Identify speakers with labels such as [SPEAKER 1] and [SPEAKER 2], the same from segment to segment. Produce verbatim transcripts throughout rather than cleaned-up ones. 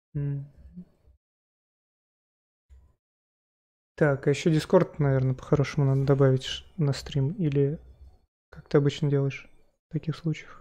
[SPEAKER 1] М. Так, а еще Discord, наверное, по-хорошему надо добавить ш- на стрим. Или как ты обычно делаешь в таких случаях?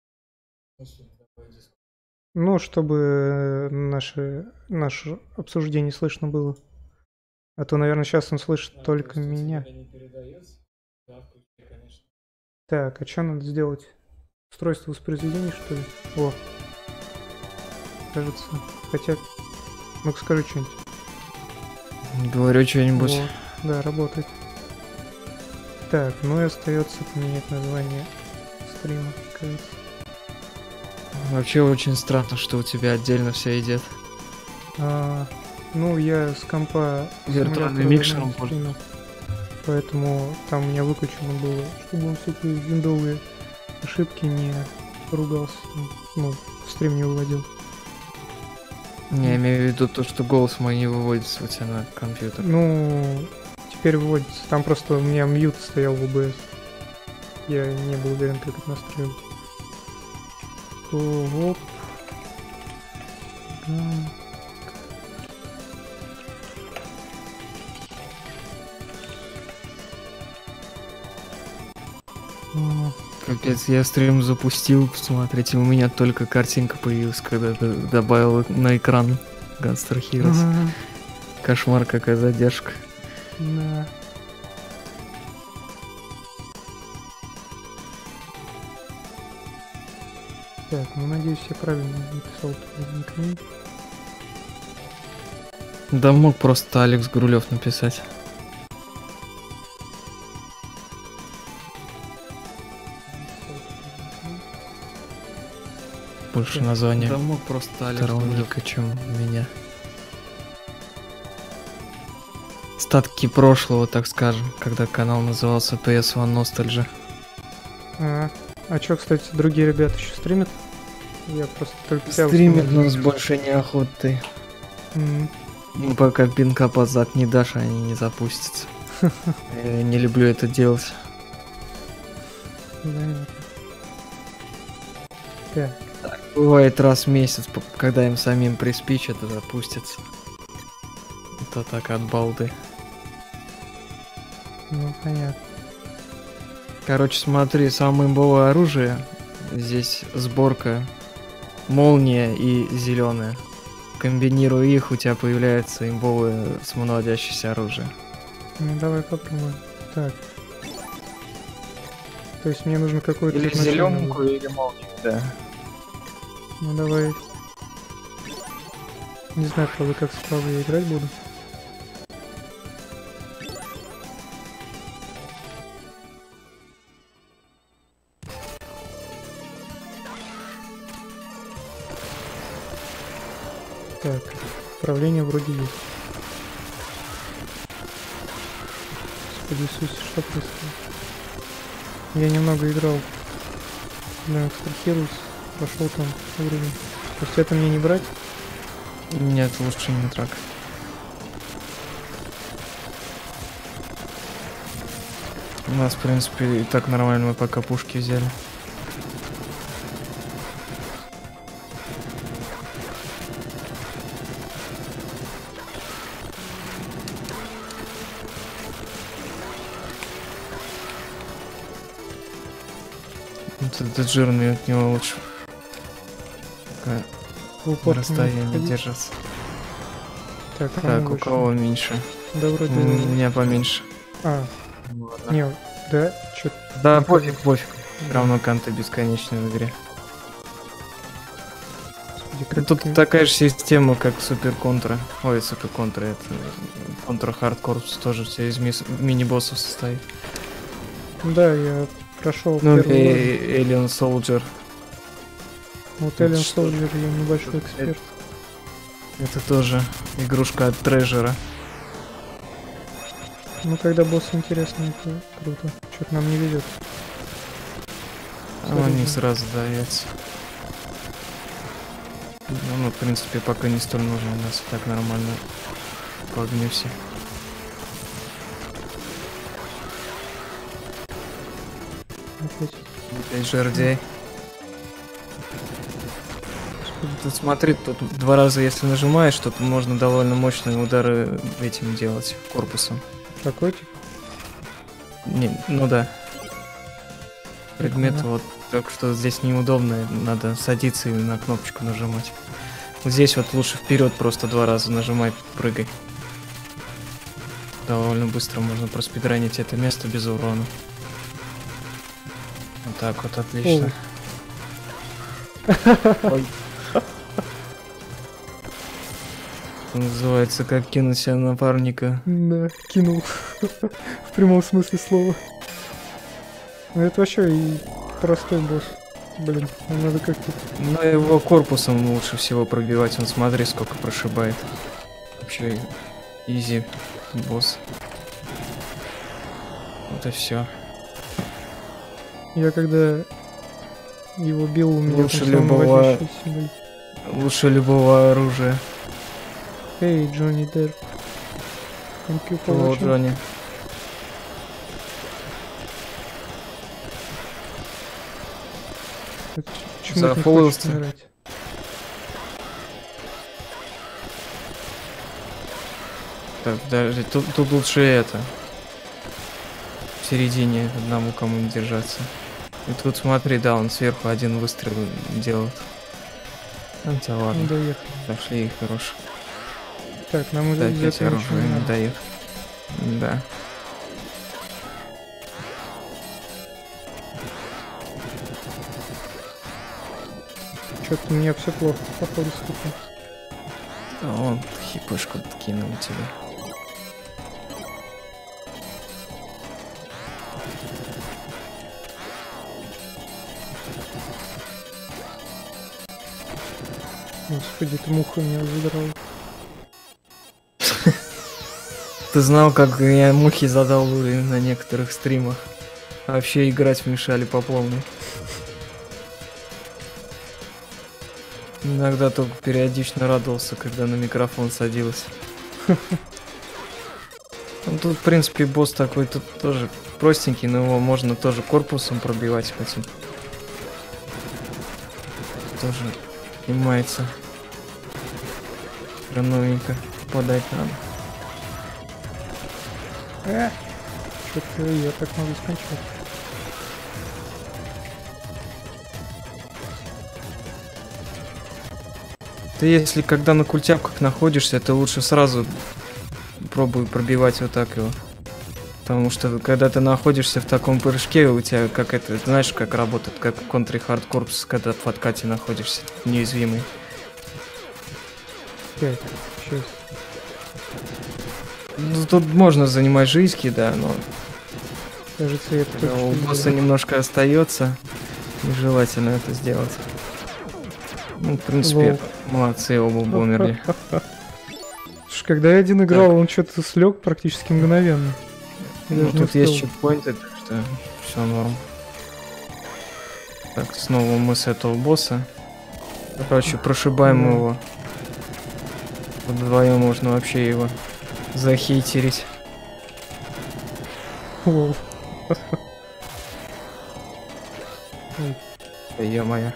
[SPEAKER 1] Ну, чтобы наше, наше обсуждение слышно было. А то, наверное, сейчас он слышит
[SPEAKER 2] А, то
[SPEAKER 1] только
[SPEAKER 2] есть у
[SPEAKER 1] меня.
[SPEAKER 2] тебя не передается? Да, включи, конечно.
[SPEAKER 1] Так, а что надо сделать? Устройство воспроизведения, что ли? О, кажется. Хотя, ну-ка скажи что-нибудь.
[SPEAKER 3] Говорю что-нибудь.
[SPEAKER 1] Вот, да, работает. Так, ну и остается поменять название стрима, кажется.
[SPEAKER 3] Вообще очень странно, что у тебя отдельно все идет.
[SPEAKER 1] А, ну, я с компа
[SPEAKER 3] Виртуальным
[SPEAKER 1] симулятора
[SPEAKER 3] микшером
[SPEAKER 1] давно стримил, поэтому там у меня выключено было, чтобы он всякие виндовые ошибки не ругался, ну, в стрим не выводил.
[SPEAKER 3] Не, я имею в виду то, что голос мой не выводится у тебя на компьютер.
[SPEAKER 1] Ну, теперь выводится. Там просто у меня мьют стоял в о бэ эс. Я не был уверен, как это настроить. Оп. Гам. А,
[SPEAKER 3] Капец, я стрим запустил, посмотрите, у меня только картинка появилась, когда д- добавил на экран Gunstar Heroes.
[SPEAKER 1] ага,
[SPEAKER 3] Кошмар, какая задержка.
[SPEAKER 1] да. Так, ну надеюсь, я правильно написал твой никнейм.
[SPEAKER 3] Да мог просто Алекс Грулев написать. Больше
[SPEAKER 1] Так,
[SPEAKER 3] названия
[SPEAKER 2] Да мог просто Алекс
[SPEAKER 3] второго
[SPEAKER 2] Грулев.
[SPEAKER 3] ника, чем у меня. Статки прошлого, так скажем, когда канал назывался пи эс один Nostalgia.
[SPEAKER 1] А, а чё, кстати, другие ребята еще стримят? Я просто только тебя
[SPEAKER 3] Стримит
[SPEAKER 1] установил.
[SPEAKER 3] нас больше неохоты.
[SPEAKER 1] М,
[SPEAKER 3] Ну, пока пинка под зад не дашь, они не запустятся. Я не люблю это делать.
[SPEAKER 1] Понятно. Так,
[SPEAKER 3] Бывает раз в месяц, п- когда им самим приспичат, это запустится. Это так от балды.
[SPEAKER 1] ну понятно.
[SPEAKER 3] Короче, смотри, самое имбовое оружие. Здесь сборка молния и зеленая. Комбинируя их, у тебя появляется имбовое самонаводящееся оружие.
[SPEAKER 1] Ну давай попробуем. Так. То есть мне нужно какое-то
[SPEAKER 3] Или
[SPEAKER 1] значение было.
[SPEAKER 3] зелененькую, или молнию, да.
[SPEAKER 1] Ну давай. Не знаю, правда, как справа я играть буду. Так, управление вроде есть. Господи Иисусе, что происходит? Я немного играл на экстрахируюсь, прошел там уровень. То есть это мне не брать?
[SPEAKER 3] Нет, лучше не трак. У нас, в принципе, и так нормально мы пока пушки взяли. Вот этот жирный, от него лучше пока
[SPEAKER 1] В упор
[SPEAKER 3] на
[SPEAKER 1] не
[SPEAKER 3] расстоянии
[SPEAKER 1] подходить.
[SPEAKER 3] держаться.
[SPEAKER 1] Так, кому
[SPEAKER 3] Так, у
[SPEAKER 1] выше?
[SPEAKER 3] кого меньше?
[SPEAKER 1] Да вроде...
[SPEAKER 3] У меня поменьше.
[SPEAKER 1] А,
[SPEAKER 3] Ладно.
[SPEAKER 1] не, да, чё
[SPEAKER 3] Да,
[SPEAKER 1] не
[SPEAKER 3] пофиг,
[SPEAKER 1] помню.
[SPEAKER 3] пофиг. Все равно канты бесконечные в игре.
[SPEAKER 1] Господи,
[SPEAKER 3] Ну,
[SPEAKER 1] как
[SPEAKER 3] тут
[SPEAKER 1] ты-
[SPEAKER 3] такая же система, как Супер Контра. Ой, Супер Контра, это Контра Хардкор тоже все из мис- мини-боссов состоит.
[SPEAKER 1] Да, я прошел
[SPEAKER 3] Ну,
[SPEAKER 1] первый уровень.
[SPEAKER 3] и Alien Soldier.
[SPEAKER 1] Вот
[SPEAKER 3] это
[SPEAKER 1] Alien
[SPEAKER 3] что?
[SPEAKER 1] Soldier я небольшой
[SPEAKER 3] Это-
[SPEAKER 1] эксперт.
[SPEAKER 3] Это тоже игрушка от Трежера.
[SPEAKER 1] Ну, когда босс интересный, это круто. Что-то нам не везет.
[SPEAKER 3] А они сразу даются. Ну, ну, в принципе, пока не столь нужно, у нас и так нормально по огню все.
[SPEAKER 1] Опять.
[SPEAKER 3] Опять жердей. Тут смотри, тут два раза, если нажимаешь, то можно довольно мощные удары этим делать, корпусом.
[SPEAKER 1] Какой тип?
[SPEAKER 3] Не, ну да. Предмет
[SPEAKER 1] Прикольно.
[SPEAKER 3] вот, так что здесь неудобно, надо садиться и на кнопочку нажимать. Вот здесь вот лучше вперед просто два раза нажимай, прыгай. Довольно быстро можно проспидранить это место без урона. Вот так вот, отлично. Ой. Называется, как кинуть себя напарника.
[SPEAKER 1] Да, кинул. В прямом смысле слова. Ну это вообще и простой босс. Блин, нам надо как-то...
[SPEAKER 3] Но его корпусом лучше всего пробивать. Он смотри, сколько прошибает. Вообще, изи босс. Вот и все.
[SPEAKER 1] Я когда его бил, у меня
[SPEAKER 3] Лучше
[SPEAKER 1] там
[SPEAKER 3] любого-
[SPEAKER 1] самовыводящиеся были.
[SPEAKER 3] Лучше любого оружия.
[SPEAKER 1] Эй, Джонни Депп. Thank you for
[SPEAKER 3] О,
[SPEAKER 1] watching.
[SPEAKER 3] Джонни.
[SPEAKER 1] Это ч- чему-то не
[SPEAKER 3] Зафоллился.
[SPEAKER 1] хочешь умирать.
[SPEAKER 3] Так, подожди, тут, тут лучше это. В середине одному кому-нибудь держаться. И тут смотри, да, он сверху один выстрел делает. Ну, тебя
[SPEAKER 1] Ну,
[SPEAKER 3] ладно,
[SPEAKER 1] доехали.
[SPEAKER 3] пошли и хорош.
[SPEAKER 1] Так, нам
[SPEAKER 3] Да,
[SPEAKER 1] из
[SPEAKER 3] опять
[SPEAKER 1] этого ничего
[SPEAKER 3] оружие
[SPEAKER 1] не
[SPEAKER 3] не
[SPEAKER 1] надо.
[SPEAKER 3] дает. Да.
[SPEAKER 1] Что-то у меня все плохо, походу, с этим.
[SPEAKER 3] А он хипышку кинул тебе.
[SPEAKER 1] Господи, ты муха меня задрал.
[SPEAKER 3] Ты знал, как я мухи задал уровень на некоторых стримах? Вообще играть мешали по полной. Иногда только периодично радовался, когда на микрофон садилась. Ну, тут, в принципе, босс такой, тут тоже простенький, но его можно тоже корпусом пробивать хотим. Тоже снимается. Новенько подать надо.
[SPEAKER 1] Э, что-то я так могу скончать.
[SPEAKER 3] Ты если когда на культяпках находишься, ты лучше сразу пробуй пробивать вот так его. Потому что когда ты находишься в таком прыжке, у тебя как это, знаешь, как работает, как в Country Hard Corps, когда в откате находишься, неуязвимый.
[SPEAKER 1] Пять. Сейчас.
[SPEAKER 3] Ну, тут можно занимать жизни, да, но
[SPEAKER 1] Кажется, я это
[SPEAKER 3] когда
[SPEAKER 1] только
[SPEAKER 3] у
[SPEAKER 1] что
[SPEAKER 3] босса
[SPEAKER 1] сделал.
[SPEAKER 3] немножко остается, нежелательно это сделать. Ну, в принципе,
[SPEAKER 1] Лол.
[SPEAKER 3] молодцы, оба умерли.
[SPEAKER 1] Слушай, когда я один играл, он что-то слег практически мгновенно. Я
[SPEAKER 3] Ну,
[SPEAKER 1] даже не
[SPEAKER 3] тут есть
[SPEAKER 1] успел.
[SPEAKER 3] чекпоинты, так что все норм. Так, снова мы с этого босса. Короче, прошибаем
[SPEAKER 1] Да.
[SPEAKER 3] его. Вдвоем можно вообще его захейтерить.
[SPEAKER 1] Лол.
[SPEAKER 3] Да ё-моё.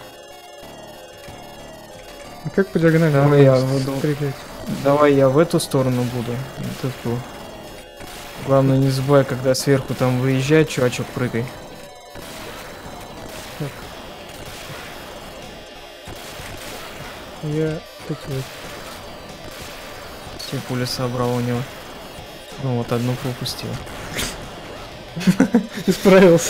[SPEAKER 1] А как по диагонали?
[SPEAKER 3] Давай я
[SPEAKER 1] можно
[SPEAKER 3] буду-
[SPEAKER 1] стрелять?
[SPEAKER 3] Давай я в эту сторону буду. Вот эту. Главное, не забывай, когда сверху там выезжает, чувачок, прыгай.
[SPEAKER 1] Я тут вот.
[SPEAKER 3] Все пули собрал у него. Ну вот одну пропустил.
[SPEAKER 1] Исправился.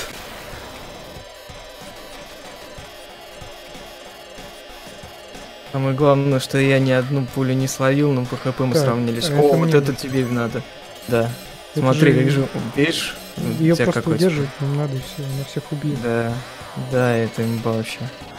[SPEAKER 3] Самое главное, что я ни одну пулю не словил, но по хп мы
[SPEAKER 1] Так,
[SPEAKER 3] сравнялись.
[SPEAKER 1] а
[SPEAKER 3] О,
[SPEAKER 1] это
[SPEAKER 3] вот
[SPEAKER 1] мне
[SPEAKER 3] это
[SPEAKER 1] надо.
[SPEAKER 3] тебе надо. Да.
[SPEAKER 1] Это
[SPEAKER 3] Смотри,
[SPEAKER 1] же-
[SPEAKER 3] вижу, видишь? У
[SPEAKER 1] Ее
[SPEAKER 3] тебя
[SPEAKER 1] просто
[SPEAKER 3] какой
[SPEAKER 1] удерживать не надо, и все, она всех убьет.
[SPEAKER 3] Да, да, это имба вообще.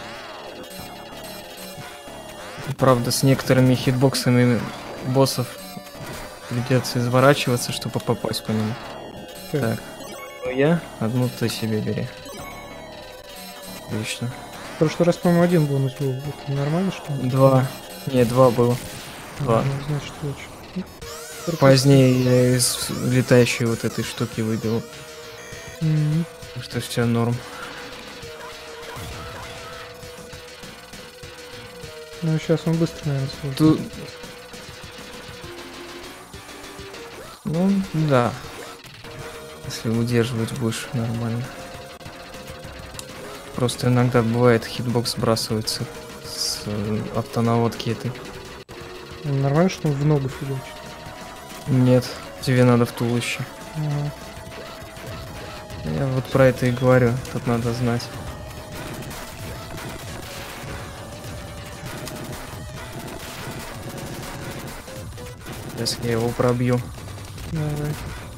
[SPEAKER 3] Правда, с некоторыми хитбоксами боссов придется изворачиваться, чтобы попасть по нему.
[SPEAKER 1] Так.
[SPEAKER 3] Так. Ну я, одну ты себе бери. Отлично.
[SPEAKER 1] В прошлый раз, по-моему, один бонус был. Это нормально, что ли?
[SPEAKER 3] Два. Не, два было. Два.
[SPEAKER 1] Ну, значит, лучше. Ну,
[SPEAKER 3] Позднее я из летающей вот этой штуки выбил.
[SPEAKER 1] Мгм.
[SPEAKER 3] Так что все норм.
[SPEAKER 1] Ну, сейчас он быстро, наверное, сложит.
[SPEAKER 3] Тут... Ну, да. Если удерживать будешь нормально. Просто иногда бывает хитбокс сбрасывается с э, автонаводки этой.
[SPEAKER 1] Нормально, что он в ногу фигачит?
[SPEAKER 3] Нет, тебе надо в туловище.
[SPEAKER 1] Ага.
[SPEAKER 3] Я вот про это и говорю, тут надо знать. Сейчас я его пробью.
[SPEAKER 1] Давай.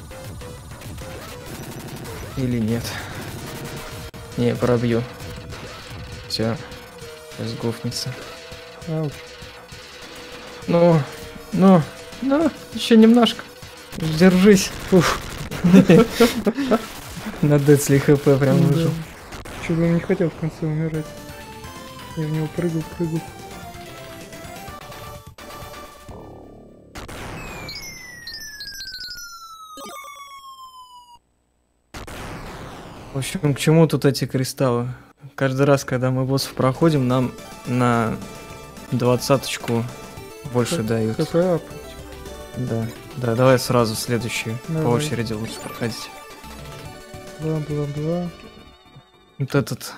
[SPEAKER 3] Или нет. Не, пробью. Все. Сейчас гофнется.
[SPEAKER 1] Ауч.
[SPEAKER 3] Ну, ну, ну, еще немножко. Держись. Уф. На Децли хп прям выжил.
[SPEAKER 1] Чего бы он не хотел в конце умирать. Я в него прыгал, прыгал.
[SPEAKER 3] В общем, к чему тут эти кристаллы? Каждый раз, когда мы боссов проходим, нам на двадцаточку больше дают.
[SPEAKER 1] хп ап.
[SPEAKER 3] Да, да, давай сразу следующий.
[SPEAKER 1] Давай.
[SPEAKER 3] По очереди лучше проходить.
[SPEAKER 1] Два, два, два.
[SPEAKER 3] Вот этот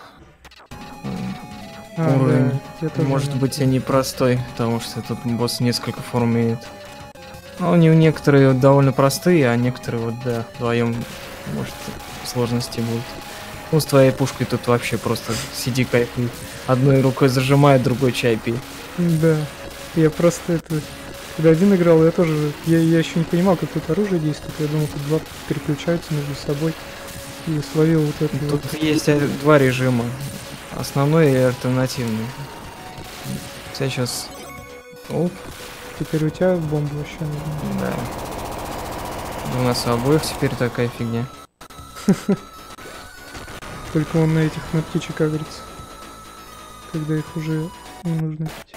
[SPEAKER 1] А,
[SPEAKER 3] уровень
[SPEAKER 1] да, я тоже
[SPEAKER 3] может
[SPEAKER 1] знаю.
[SPEAKER 3] быть и непростой, потому что этот босс несколько форм имеет. Но у него некоторые довольно простые, а некоторые вот, да, вдвоем, может, сложности будут. Ну, с твоей пушкой тут вообще просто сиди кайфуй. Одной рукой зажимает, другой чай пей.
[SPEAKER 1] Да. Я просто это... Когда один играл, я тоже... Я, я еще не понимал, как тут оружие действует. Я думал, тут два переключаются между собой. И словил вот это
[SPEAKER 3] Тут
[SPEAKER 1] вот.
[SPEAKER 3] есть э, два режима. Основной и альтернативный. Я сейчас... Оп,
[SPEAKER 1] Теперь у тебя бомба вообще нужна.
[SPEAKER 3] да. У нас у обоих теперь такая фигня.
[SPEAKER 1] Только он на этих, на птичек агрится. Когда их уже не нужно пить.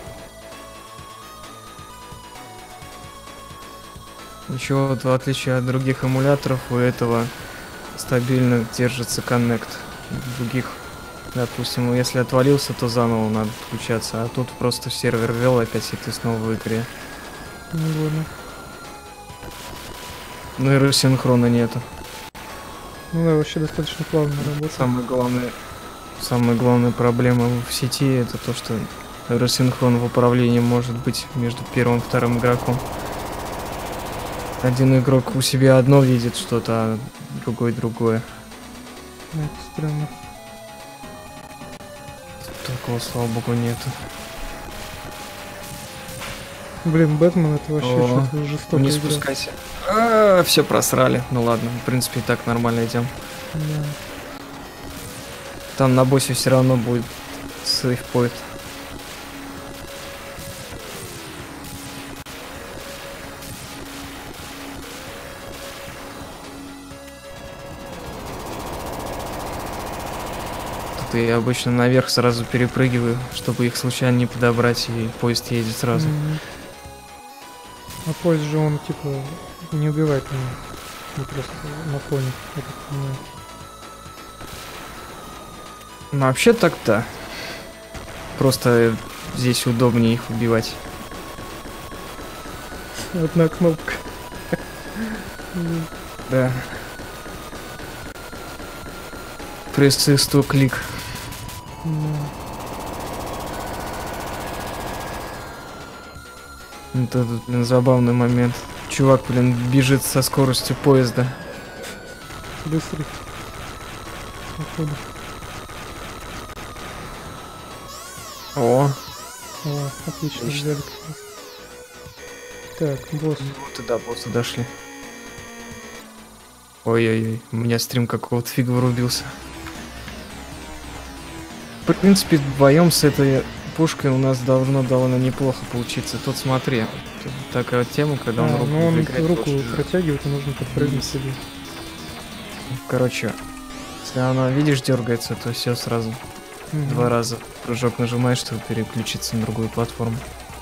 [SPEAKER 3] Еще вот в отличие от других эмуляторов, у этого стабильно держится коннект. В других, допустим, если отвалился, то заново надо подключаться, а тут просто сервер ввел опять, и ты снова в игре.
[SPEAKER 1] Ну ладно.
[SPEAKER 3] Ну и рассинхрона нету.
[SPEAKER 1] Ну да, вообще достаточно плавно работает.
[SPEAKER 3] Самая главная, самая главная проблема в сети это то, что рассинхрон в управлении может быть между первым и вторым игроком. Один игрок у себя одно видит что-то, а другой другое.
[SPEAKER 1] Ну, это странно.
[SPEAKER 3] Такого, слава богу, нету.
[SPEAKER 1] Блин, Бэтмен это вообще
[SPEAKER 3] О,
[SPEAKER 1] что-то жестокая
[SPEAKER 3] Не
[SPEAKER 1] игра.
[SPEAKER 3] спускайся. А, все просрали. Ну ладно, в принципе, и так нормально идем.
[SPEAKER 1] Да.
[SPEAKER 3] Там на боссе все равно будет сейфпоинт. Тут я обычно наверх сразу перепрыгиваю, чтобы их случайно не подобрать, и поезд едет сразу.
[SPEAKER 1] Мгм. А поезд же он типа не убивает меня. Не просто на фоне, я так понимаю.
[SPEAKER 3] Ну, вообще так-то. Просто здесь удобнее их убивать.
[SPEAKER 1] Одна кнопка.
[SPEAKER 3] Да. Пресс X сто клик.
[SPEAKER 1] Да.
[SPEAKER 3] Вот этот, блин, забавный момент. Чувак, блин, бежит со скоростью поезда.
[SPEAKER 1] Быстрый. Походу.
[SPEAKER 3] О,
[SPEAKER 1] О, отлично,
[SPEAKER 3] Отлично.
[SPEAKER 1] взяли как раз. Так, босс.
[SPEAKER 3] вот и до босса дошли. Ой-ой-ой, у меня стрим какого-то фига врубился. В принципе, вдвоем с этой пушкой у нас должно довольно неплохо получиться. Тут смотри, тут такая вот тема, когда он
[SPEAKER 1] А,
[SPEAKER 3] руку
[SPEAKER 1] ну он
[SPEAKER 3] выдвигает,
[SPEAKER 1] руку
[SPEAKER 3] очень-
[SPEAKER 1] протягивает, и нужно подпрыгнуть себе.
[SPEAKER 3] Короче, если она, видишь, дергается, то все сразу.
[SPEAKER 1] Мгм.
[SPEAKER 3] Два раза прыжок нажимаешь, чтобы переключиться на другую платформу.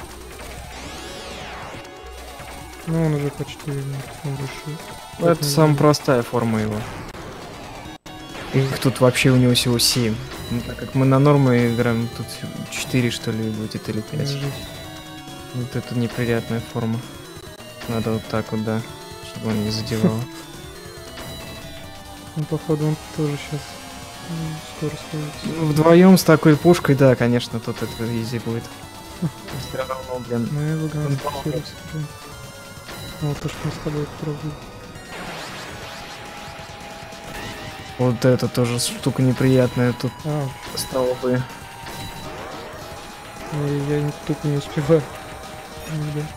[SPEAKER 1] Ну он уже почти видно. Он больше...
[SPEAKER 3] Ну, это самая простая форма его. Их тут вообще у него всего семь. Ну, так как мы на нормы играем, тут четыре что ли будет или пять.
[SPEAKER 1] Жесть.
[SPEAKER 3] Вот это неприятная форма. Надо вот так вот, да, чтобы он не задевал.
[SPEAKER 1] Ну, походу, он тоже сейчас скоро стоит.
[SPEAKER 3] Ну, вдвоем с такой пушкой, да, конечно, тут это изи будет. Все равно, блин.
[SPEAKER 1] Ну, я выиграл
[SPEAKER 3] Он
[SPEAKER 1] Стархирус. Вот то, что мы с тобой пробовали.
[SPEAKER 3] Вот это тоже штука неприятная тут
[SPEAKER 1] А,
[SPEAKER 3] стало бы.
[SPEAKER 1] я, я тупо не успеваю. Ну, да.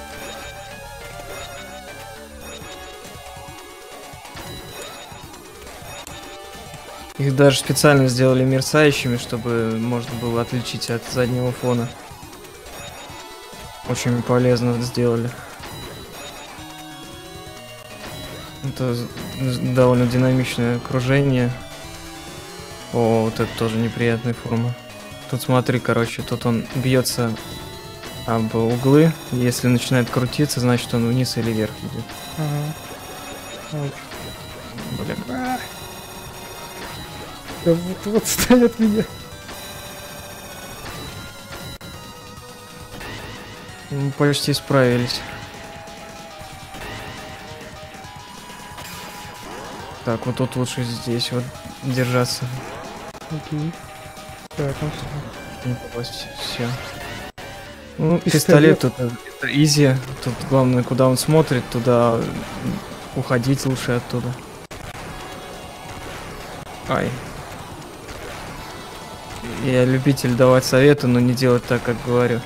[SPEAKER 3] Их даже специально сделали мерцающими, чтобы можно было отличить от заднего фона. Очень полезно сделали. Это довольно динамичное окружение. О, вот это тоже неприятная форма. Тут смотри, короче, тут он бьется об углы. Если начинает крутиться, значит он вниз или вверх идет.
[SPEAKER 1] Ага. Ауч.
[SPEAKER 3] Блин.
[SPEAKER 1] Да вот, вот стань от меня.
[SPEAKER 3] Мы почти справились. Так, вот тут лучше здесь вот держаться.
[SPEAKER 1] Окей. Так, он все.
[SPEAKER 3] Не попасть. Все. Ну, пистолет,
[SPEAKER 1] Пистолет.
[SPEAKER 3] тут это изи. Тут главное, куда он смотрит, туда уходить лучше оттуда. Ай. Я любитель давать советы, но не делать так, как говорю.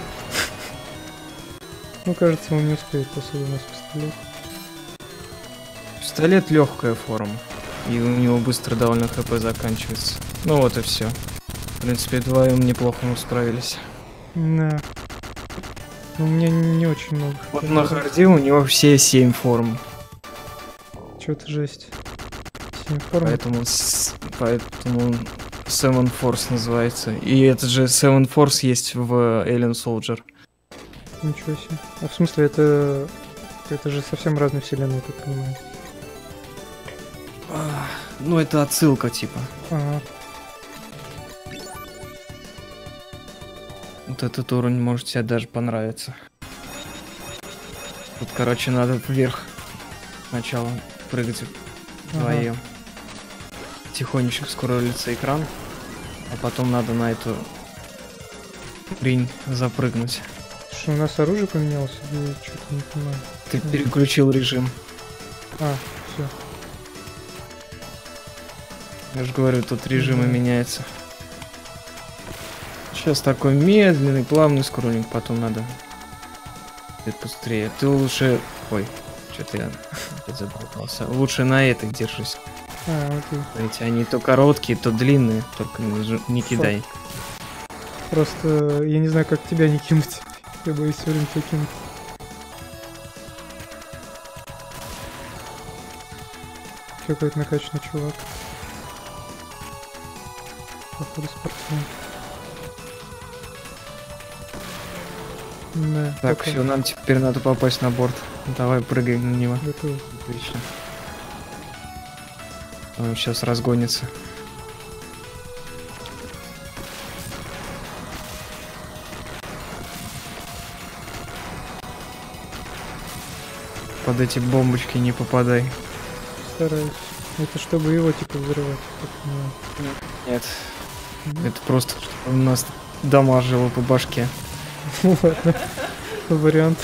[SPEAKER 1] Ну, кажется, он не успеет, после у нас пистолет.
[SPEAKER 3] Пистолет легкая форма. И у него быстро довольно хп заканчивается. Ну вот и все. В принципе, вдвоем неплохо мы справились.
[SPEAKER 1] Да. Ну, у меня не очень много.
[SPEAKER 3] Вот на харде у него все семь форм.
[SPEAKER 1] Что-то жесть. семь форм.
[SPEAKER 3] Поэтому, с- поэтому Seven Force называется. И этот же Seven Force есть в Alien Soldier.
[SPEAKER 1] Ничего себе. А в смысле, это... Это же совсем разные вселенные, я так понимаю.
[SPEAKER 3] Ну, это отсылка, типа.
[SPEAKER 1] Ага.
[SPEAKER 3] Вот этот уровень может тебе даже понравиться. Тут, короче, надо вверх сначала прыгать вдвоем. Тихонечко скроллится экран, а потом надо на эту хрень запрыгнуть.
[SPEAKER 1] Что, у нас оружие поменялось? Я что-то не понимаю.
[SPEAKER 3] Ты переключил режим.
[SPEAKER 1] А, все.
[SPEAKER 3] Я же говорю, тут режимы
[SPEAKER 1] Мгм.
[SPEAKER 3] меняются. Сейчас такой медленный, плавный скроллинг, потом надо чуть быстрее. Ты лучше... Ой, что-то я опять заболтался. Лучше на этой держись.
[SPEAKER 1] А, окей.
[SPEAKER 3] Эти они то короткие, то длинные, только не, ж- не кидай.
[SPEAKER 1] Просто я не знаю, как тебя не кинуть. Я боюсь все время тебя кинуть. Какой-то накачанный чувак. Походу спортсмен. Да,
[SPEAKER 3] Так,
[SPEAKER 1] пока.
[SPEAKER 3] все, нам теперь надо попасть на борт. Давай, прыгай на него.
[SPEAKER 1] Готово.
[SPEAKER 3] Отлично. Он сейчас разгонится. Под эти бомбочки не попадай.
[SPEAKER 1] Стараюсь. Это чтобы его типа взрывать. как понимаю.
[SPEAKER 3] Нет,
[SPEAKER 1] Мгм.
[SPEAKER 3] это просто чтобы у нас дамажило по башке.
[SPEAKER 1] Ну ладно. Вариант.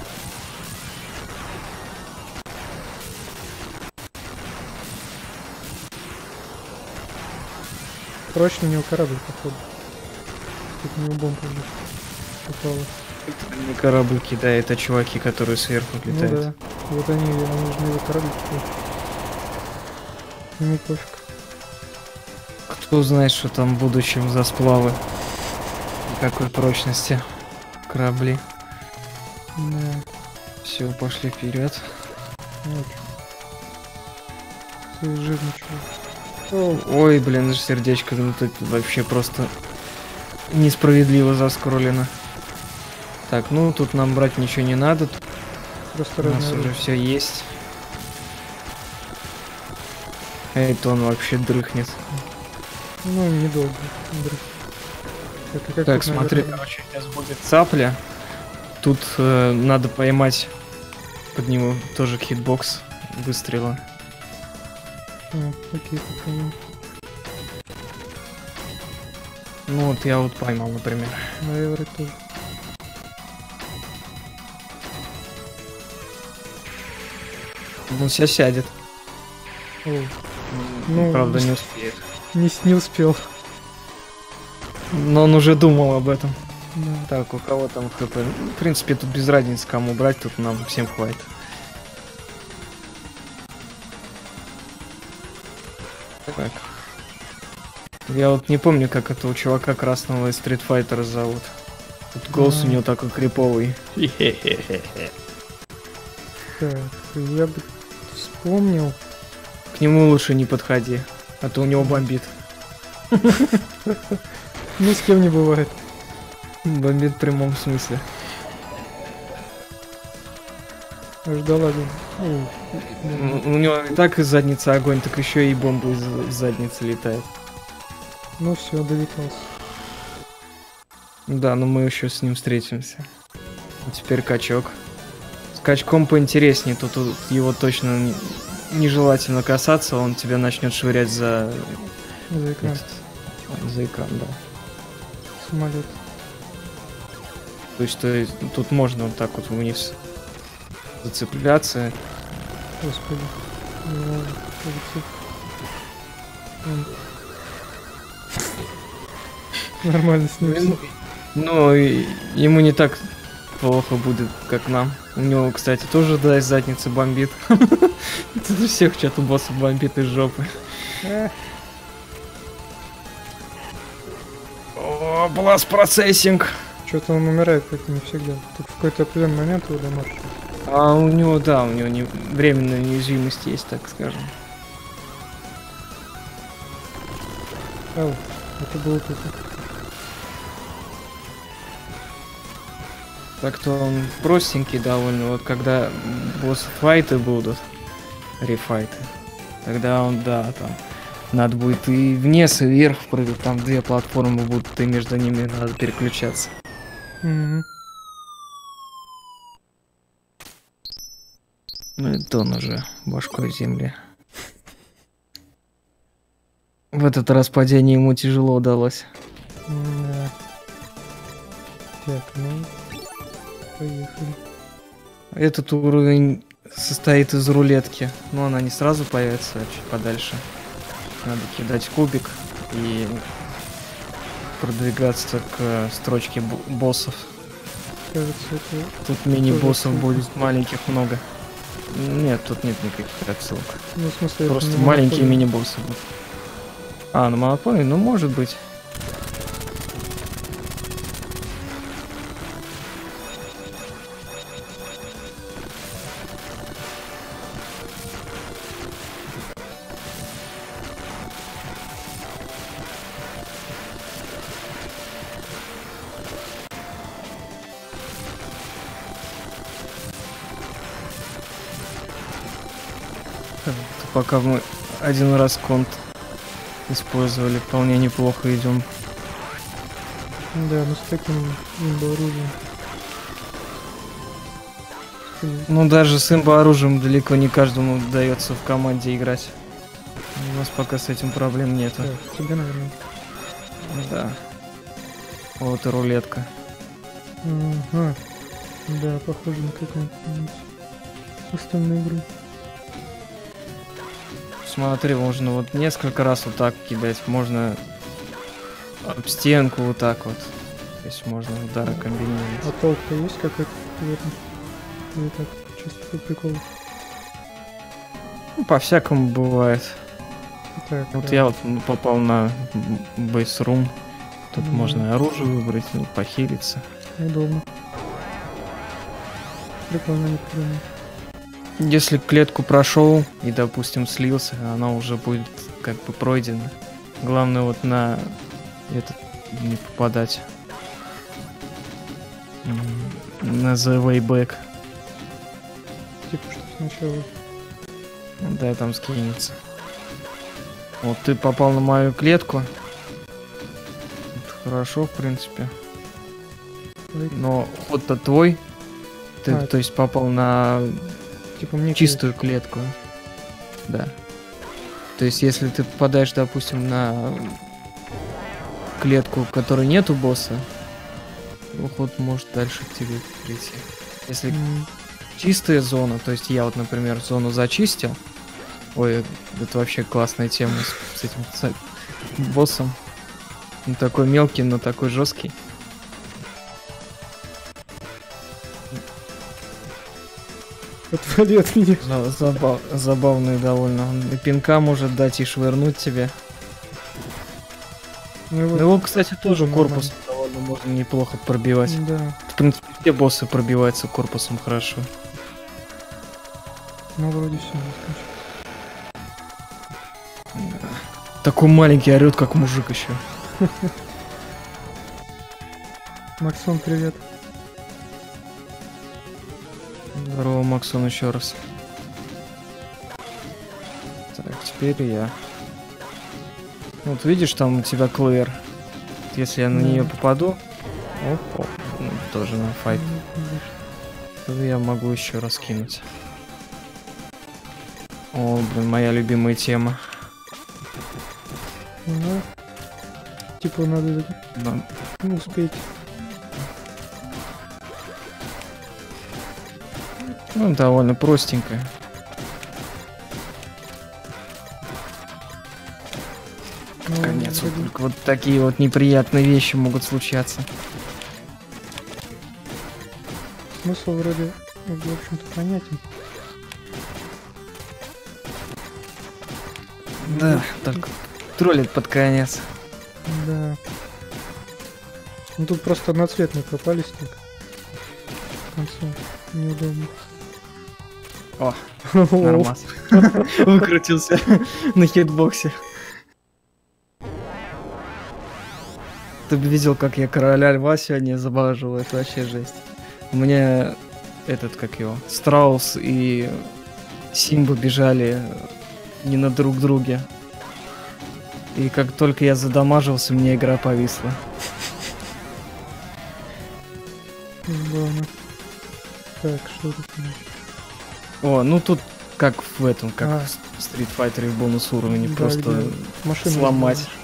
[SPEAKER 1] Прочно у него корабль, походу. Тут у него бомба уже попала.
[SPEAKER 3] Это не кораблики, да, это чуваки, которые сверху
[SPEAKER 1] Ну
[SPEAKER 3] летают.
[SPEAKER 1] да. Вот они, они же на его корабль попали. Ему пофиг.
[SPEAKER 3] Кто знает, что там в будущем за сплавы. И какой прочности корабли.
[SPEAKER 1] Да.
[SPEAKER 3] Все, пошли вперед.
[SPEAKER 1] Вот. Ты жирный чувак. Оу.
[SPEAKER 3] Ой, блин, сердечко тут это вообще просто несправедливо заскроллено. Так, ну тут нам брать ничего не надо.
[SPEAKER 1] Просто
[SPEAKER 3] У нас
[SPEAKER 1] разные
[SPEAKER 3] уже все есть. А это он вообще дрыхнет.
[SPEAKER 1] Ну, недолго. Андрей. Это как
[SPEAKER 3] Так,
[SPEAKER 1] тут,
[SPEAKER 3] смотри,
[SPEAKER 1] наверное,
[SPEAKER 3] короче, сейчас будет цапля. Тут э, надо поймать под него тоже хитбокс выстрела.
[SPEAKER 1] А, окей, попробуем.
[SPEAKER 3] Ну вот я вот поймал, например.
[SPEAKER 1] Да, я вроде тоже.
[SPEAKER 3] Он сейчас сядет.
[SPEAKER 1] О,
[SPEAKER 3] Ну,
[SPEAKER 1] Ну,
[SPEAKER 3] правда, не успеет.
[SPEAKER 1] не, с- не успел.
[SPEAKER 3] Но он уже думал об этом.
[SPEAKER 1] Да.
[SPEAKER 3] Так, у кого там хп? Ну, в принципе, тут без разницы, кому брать, тут нам всем хватит. Так. Я вот не помню, как этого чувака красного из Street Fighter зовут. Тут голос
[SPEAKER 1] А.
[SPEAKER 3] у него такой криповый.
[SPEAKER 1] Так, я бы вспомнил.
[SPEAKER 3] К нему лучше не подходи, а то у него бомбит.
[SPEAKER 1] Ну, с кем не бывает.
[SPEAKER 3] Бомбит в прямом смысле.
[SPEAKER 1] Аж да ладно. Ой,
[SPEAKER 3] У
[SPEAKER 1] да.
[SPEAKER 3] у него и так из задницы огонь, так еще и бомба из, из задницы летает.
[SPEAKER 1] Ну все, долетался.
[SPEAKER 3] Да, но мы еще с ним встретимся. А теперь качок. С качком поинтереснее, тут, тут его точно н- нежелательно касаться, он тебя начнет швырять за,
[SPEAKER 1] За экран.
[SPEAKER 3] этот, за экран, да.
[SPEAKER 1] Самолет.
[SPEAKER 3] То есть, то есть тут можно вот так вот вниз зацепляться.
[SPEAKER 1] Господи. Не могу. Кажется. Он- Нормально снялся.
[SPEAKER 3] Ну, и ему не так плохо будет, как нам. У него, кстати, тоже, да, из задницы бомбит. Тут у всех что-то боссов бомбит из жопы.
[SPEAKER 1] Эх,
[SPEAKER 3] О, бласт процессинг.
[SPEAKER 1] Что-то он умирает как-то не всегда. Только в какой-то определенный момент его дамажит.
[SPEAKER 3] А у него, да, у него не, временная неуязвимость есть, так скажем.
[SPEAKER 1] Ау, это было тупо.
[SPEAKER 3] Так-то он простенький довольно. Вот когда босс-файты будут, рефайты, тогда он, да, там надо будет и вниз, и вверх прыгать. Там две платформы будут, и между ними надо переключаться.
[SPEAKER 1] Мгм.
[SPEAKER 3] Ну это он уже башкой в земле. В этот раз падение ему тяжело удалось.
[SPEAKER 1] Да. Так, ну, поехали.
[SPEAKER 3] Этот уровень состоит из рулетки, но она не сразу появится, а чуть подальше. Надо кидать кубик и продвигаться к э, строчке бо- боссов.
[SPEAKER 1] Кажется, это...
[SPEAKER 3] Тут мини-боссов
[SPEAKER 1] отсылка.
[SPEAKER 3] будет маленьких много. Нет, тут нет никаких отсылок.
[SPEAKER 1] Ну, в смысле, это
[SPEAKER 3] Просто
[SPEAKER 1] не
[SPEAKER 3] маленькие
[SPEAKER 1] монополия.
[SPEAKER 3] мини-боссы будут. А, на монополии? Ну, может быть. Пока мы один раз конт использовали, вполне неплохо идем.
[SPEAKER 1] Да, ну с таким имбо-оружием. Господи,
[SPEAKER 3] Ну даже с имбо-оружием далеко не каждому удается в команде играть. У нас пока с этим проблем нету.
[SPEAKER 1] Так, тебе, наверное.
[SPEAKER 3] Да. Вот и рулетка.
[SPEAKER 1] Ага. Да, похоже на какую-нибудь остальную игру.
[SPEAKER 3] Смотри, можно вот несколько раз вот так кидать, можно об стенку вот так вот. То есть можно удары комбинировать.
[SPEAKER 1] А толк-то есть какой-то в этом? Или так, чисто по приколу?
[SPEAKER 3] Ну, по-всякому бывает.
[SPEAKER 1] Так,
[SPEAKER 3] Вот
[SPEAKER 1] да.
[SPEAKER 3] я вот м, попал на бейс-рум. Тут
[SPEAKER 1] Мгм.
[SPEAKER 3] можно и оружие выбрать, ну, похилиться.
[SPEAKER 1] Удобно. Прикольно, не придумал.
[SPEAKER 3] Если клетку прошел и, допустим, слился, она уже будет как бы пройдена. Главное вот на этот не попадать. М, На the way back.
[SPEAKER 1] Типа, что сначала...
[SPEAKER 3] Да, там скинется. Вот ты попал на мою клетку, Хорошо, в принципе.
[SPEAKER 1] Ой,
[SPEAKER 3] Но ход-то твой. Ты,
[SPEAKER 1] А,
[SPEAKER 3] то есть, попал на
[SPEAKER 1] Типа мне
[SPEAKER 3] чистую клетку. Да. То есть, если ты попадаешь, допустим, на клетку, в которой нету босса, ход может дальше к тебе прийти. Если
[SPEAKER 1] М,
[SPEAKER 3] чистая зона, то есть я вот, например, зону зачистил. Ой, это вообще классная тема с, с этим с боссом. Он такой мелкий, но такой жесткий.
[SPEAKER 1] Отвали от меня.
[SPEAKER 3] За- забав- забавный довольно. Он и пинка может дать, и швырнуть тебе.
[SPEAKER 1] Ну,
[SPEAKER 3] Ну,
[SPEAKER 1] вот,
[SPEAKER 3] его, кстати, тоже
[SPEAKER 1] тоже
[SPEAKER 3] корпус довольно можно неплохо пробивать.
[SPEAKER 1] да.
[SPEAKER 3] В принципе, все боссы пробиваются корпусом хорошо.
[SPEAKER 1] Ну, вроде все.
[SPEAKER 3] Такой маленький орет, как мужик еще.
[SPEAKER 1] Максон, привет.
[SPEAKER 3] Здорово, Максон, еще раз. Так, теперь я. Вот видишь, там у тебя Клэр. Если я на
[SPEAKER 1] Да.
[SPEAKER 3] нее попаду, оп, оп, ну, тоже на файт, то я могу еще раз кинуть. О, блин, моя любимая тема.
[SPEAKER 1] Ага. Типа надо
[SPEAKER 3] Да.
[SPEAKER 1] ну, успеть.
[SPEAKER 3] Ну, довольно простенькая.
[SPEAKER 1] Ну,
[SPEAKER 3] Конец. Вот,
[SPEAKER 1] вроде-
[SPEAKER 3] только вот такие вот неприятные вещи могут случаться.
[SPEAKER 1] Смысл вроде, ну, в общем-то, понятен.
[SPEAKER 3] Да, только троллит под конец.
[SPEAKER 1] Да. Ну тут просто одноцветные попались так. В конце. Неудобно.
[SPEAKER 3] О,
[SPEAKER 1] Лол.
[SPEAKER 3] нормас. Выкрутился на хитбоксе. Ты бы видел, как я короля льва сегодня забаживал, это вообще жесть. У меня этот, как его, Страус и Симба бежали не на друг друге. И как только я задамажился, мне игра повисла.
[SPEAKER 1] Забавно. Так, что тут у нас?
[SPEAKER 3] О, ну тут как в этом, как
[SPEAKER 1] А.
[SPEAKER 3] в Street Fighter в бонус уровне,
[SPEAKER 1] Да,
[SPEAKER 3] просто
[SPEAKER 1] где машину
[SPEAKER 3] сломать.
[SPEAKER 1] разбиваешь.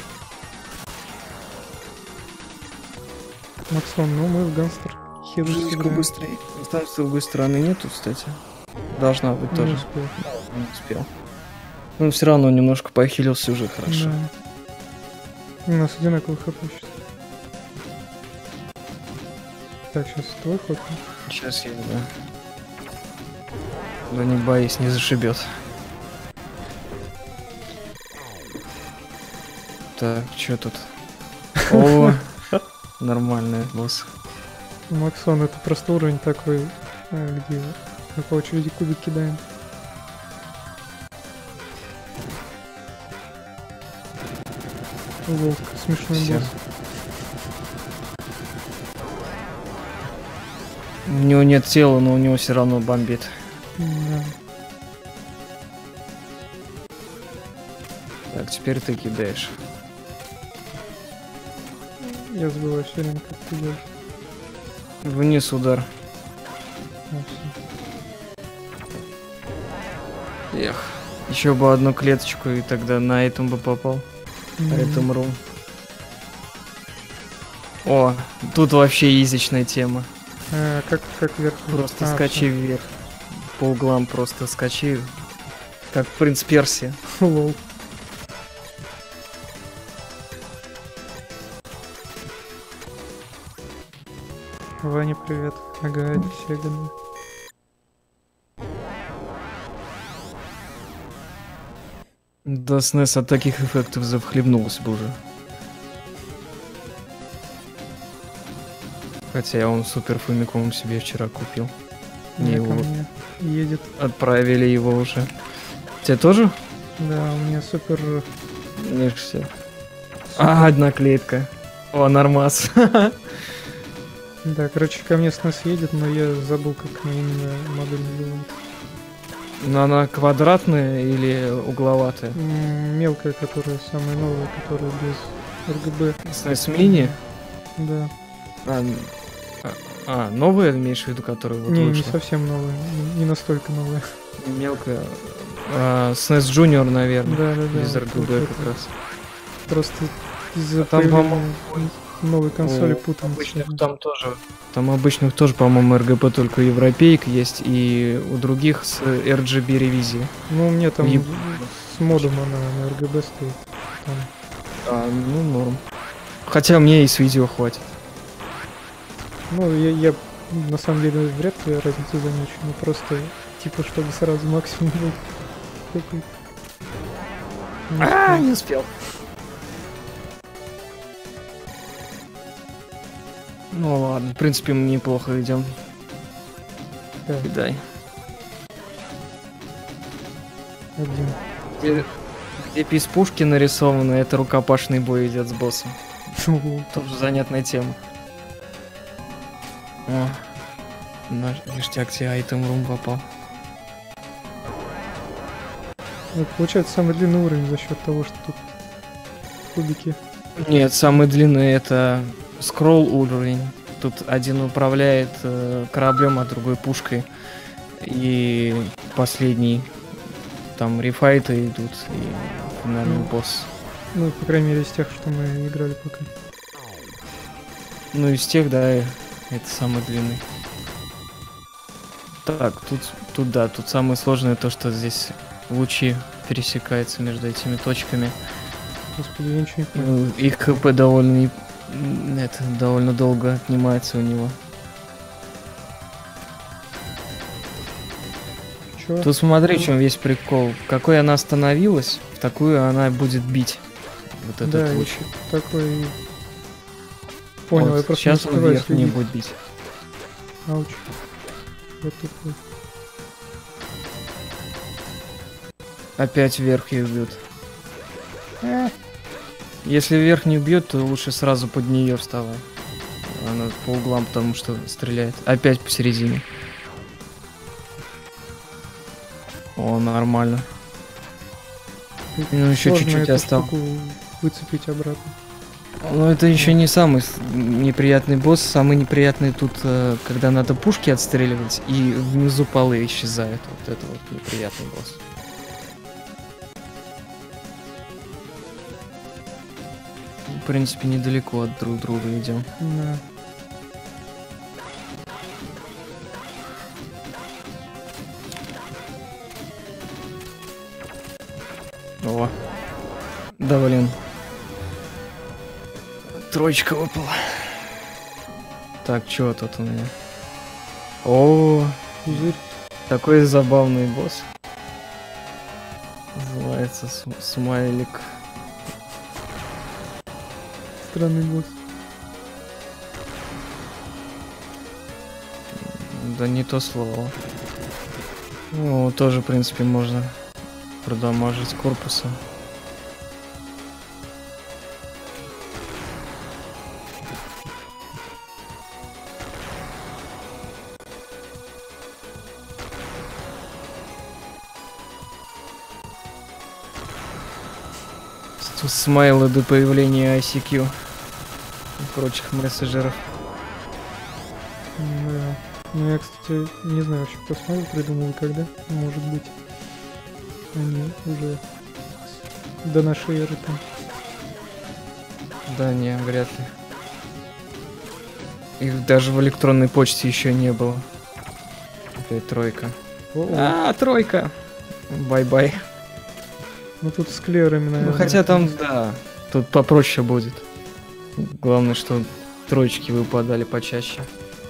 [SPEAKER 1] Максон, ну мы в Гангстер Хирус
[SPEAKER 3] Жизнь
[SPEAKER 1] играем.
[SPEAKER 3] быстрее. Там с другой стороны нету, кстати. Должна быть
[SPEAKER 1] Не
[SPEAKER 3] тоже.
[SPEAKER 1] успел.
[SPEAKER 3] Не успел. Ну, все равно немножко похилился уже хорошо.
[SPEAKER 1] Да. У нас одинаковый хп сейчас. Так, сейчас твой ход.
[SPEAKER 3] Сейчас я, да. Да не боись, не зашибет. Так, что тут? О, нормальный босс.
[SPEAKER 1] Максон, это просто уровень такой, а, где мы по очереди кубик кидаем. Волк, смешной
[SPEAKER 3] Всё.
[SPEAKER 1] босс.
[SPEAKER 3] У него нет тела, но у него все равно бомбит.
[SPEAKER 1] Да.
[SPEAKER 3] Так, теперь ты кидаешь.
[SPEAKER 1] Я забываю все время, как ты делаешь.
[SPEAKER 3] Вниз удар.
[SPEAKER 1] А, всё.
[SPEAKER 3] Эх. Еще бы одну клеточку, и тогда на этом бы попал.
[SPEAKER 1] Мгм.
[SPEAKER 3] Ритм рум. О, тут вообще изичная тема.
[SPEAKER 1] А, как, как вверх?
[SPEAKER 3] Просто
[SPEAKER 1] А,
[SPEAKER 3] скачи вверх. По углам просто скачи. Как принц Персия.
[SPEAKER 1] всё. Лол. Ваня, привет. Ага, это все годы.
[SPEAKER 3] Да, снес от таких эффектов захлебнулся бы уже. Хотя я он супер фамиком себе вчера купил. Мне
[SPEAKER 1] Ко
[SPEAKER 3] его
[SPEAKER 1] мне едет.
[SPEAKER 3] отправили его уже. Тебе тоже?
[SPEAKER 1] Да, у меня супер...
[SPEAKER 3] Не все. А, одна клетка. О, нормас.
[SPEAKER 1] Да, короче, ко мне снос едет, но я забыл, как она именно модель называется.
[SPEAKER 3] Но она квадратная или угловатая?
[SPEAKER 1] М, Мелкая, которая самая новая, которая без РГБ.
[SPEAKER 3] С мини?
[SPEAKER 1] Да.
[SPEAKER 3] А, а, а, новые имеешь в виду, которые вот
[SPEAKER 1] не, не
[SPEAKER 3] вышла?
[SPEAKER 1] совсем новые, не, не настолько новые.
[SPEAKER 3] Мелкая. А, эс эн и эс Junior, наверное.
[SPEAKER 1] Да, да, да.
[SPEAKER 3] Без эр гэ бэ
[SPEAKER 1] вот
[SPEAKER 3] как
[SPEAKER 1] это.
[SPEAKER 3] раз.
[SPEAKER 1] Просто из-за
[SPEAKER 3] А там,
[SPEAKER 1] появления новой консоли
[SPEAKER 3] у
[SPEAKER 1] путаем.
[SPEAKER 3] обычных там тоже. Там обычных тоже, по-моему, эр гэ бэ только европейка есть, и у других с эр джи би ревизией.
[SPEAKER 1] Ну, у меня там
[SPEAKER 3] Еп-
[SPEAKER 1] с модом она на эр гэ бэ стоит. Там.
[SPEAKER 3] А, ну норм. Хотя мне и с видео хватит.
[SPEAKER 1] Ну, я, я на самом деле вряд ли разницу замечу, но просто типа, чтобы сразу максимум был какой-то. Не
[SPEAKER 3] А,
[SPEAKER 1] успел.
[SPEAKER 3] не успел. Ну ладно, в принципе, мы неплохо идем.
[SPEAKER 1] Так,
[SPEAKER 3] Дай.
[SPEAKER 1] один.
[SPEAKER 3] Где, где пись пушки нарисованы, это рукопашный бой идет с боссом.
[SPEAKER 1] Ого.
[SPEAKER 3] Тоже занятная тема. О, наш ништяк тебе айтем рум попал.
[SPEAKER 1] Ну, получается самый длинный уровень за счет того, что тут кубики.
[SPEAKER 3] Нет, самый длинный это скролл уровень. Тут один управляет э, кораблем, а другой пушкой. И последний там рефайты идут и финальный
[SPEAKER 1] Ну.
[SPEAKER 3] босс.
[SPEAKER 1] Ну, по крайней мере, из тех, что мы играли пока.
[SPEAKER 3] Ну из тех, да, э, это самый длинный. Так, тут, тут да, тут самое сложное то, что здесь лучи пересекаются между этими точками.
[SPEAKER 1] Господи, я ничего не понял.
[SPEAKER 3] Ну, их ХП довольно, не- м, это, довольно долго отнимается у него.
[SPEAKER 1] Чё?
[SPEAKER 3] Тут смотри, в чем весь прикол. В какой она остановилась, в такую она будет бить. Вот этот
[SPEAKER 1] Да,
[SPEAKER 3] луч.
[SPEAKER 1] еще такой... Понял,
[SPEAKER 3] Вот
[SPEAKER 1] я просто
[SPEAKER 3] сейчас
[SPEAKER 1] не
[SPEAKER 3] он
[SPEAKER 1] успеваю
[SPEAKER 3] вверх не
[SPEAKER 1] следить.
[SPEAKER 3] будет бить.
[SPEAKER 1] Ауч. Вот такой.
[SPEAKER 3] Опять вверх ее бьет. Если вверх не убьет, то лучше сразу под нее вставай. Она по углам, потому что стреляет. Опять посередине. О, нормально. Ну, еще
[SPEAKER 1] Сложно
[SPEAKER 3] чуть-чуть
[SPEAKER 1] эту
[SPEAKER 3] осталось.
[SPEAKER 1] штуку выцепить обратно.
[SPEAKER 3] Ну, это еще не самый с- неприятный босс. Самый неприятный тут, э, когда надо пушки отстреливать, и внизу полы исчезают. Вот это вот неприятный босс. В принципе, недалеко от друг друга идем.
[SPEAKER 1] Да.
[SPEAKER 3] О. Да, блин. Троечка выпала. Так, что тут у меня? О,
[SPEAKER 1] Пузырь.
[SPEAKER 3] такой забавный босс. Называется см- смайлик.
[SPEAKER 1] Странный босс.
[SPEAKER 3] Да не то слово. Ну, тоже, в принципе, можно продамажить корпусом. Тут смайлы до появления ай си кью и прочих мессенджеров.
[SPEAKER 1] Да. Ну, я, кстати, не знаю вообще, кто смайл придумал и когда. Может быть, они уже с- до нашей эры там.
[SPEAKER 3] Да не, вряд ли. Их даже в электронной почте еще не было. Опять тройка.
[SPEAKER 1] О-о.
[SPEAKER 3] А, тройка! Бай-бай.
[SPEAKER 1] Ну тут с клерами, наверное.
[SPEAKER 3] Ну хотя там, да, тут попроще будет. Главное, что троечки выпадали почаще.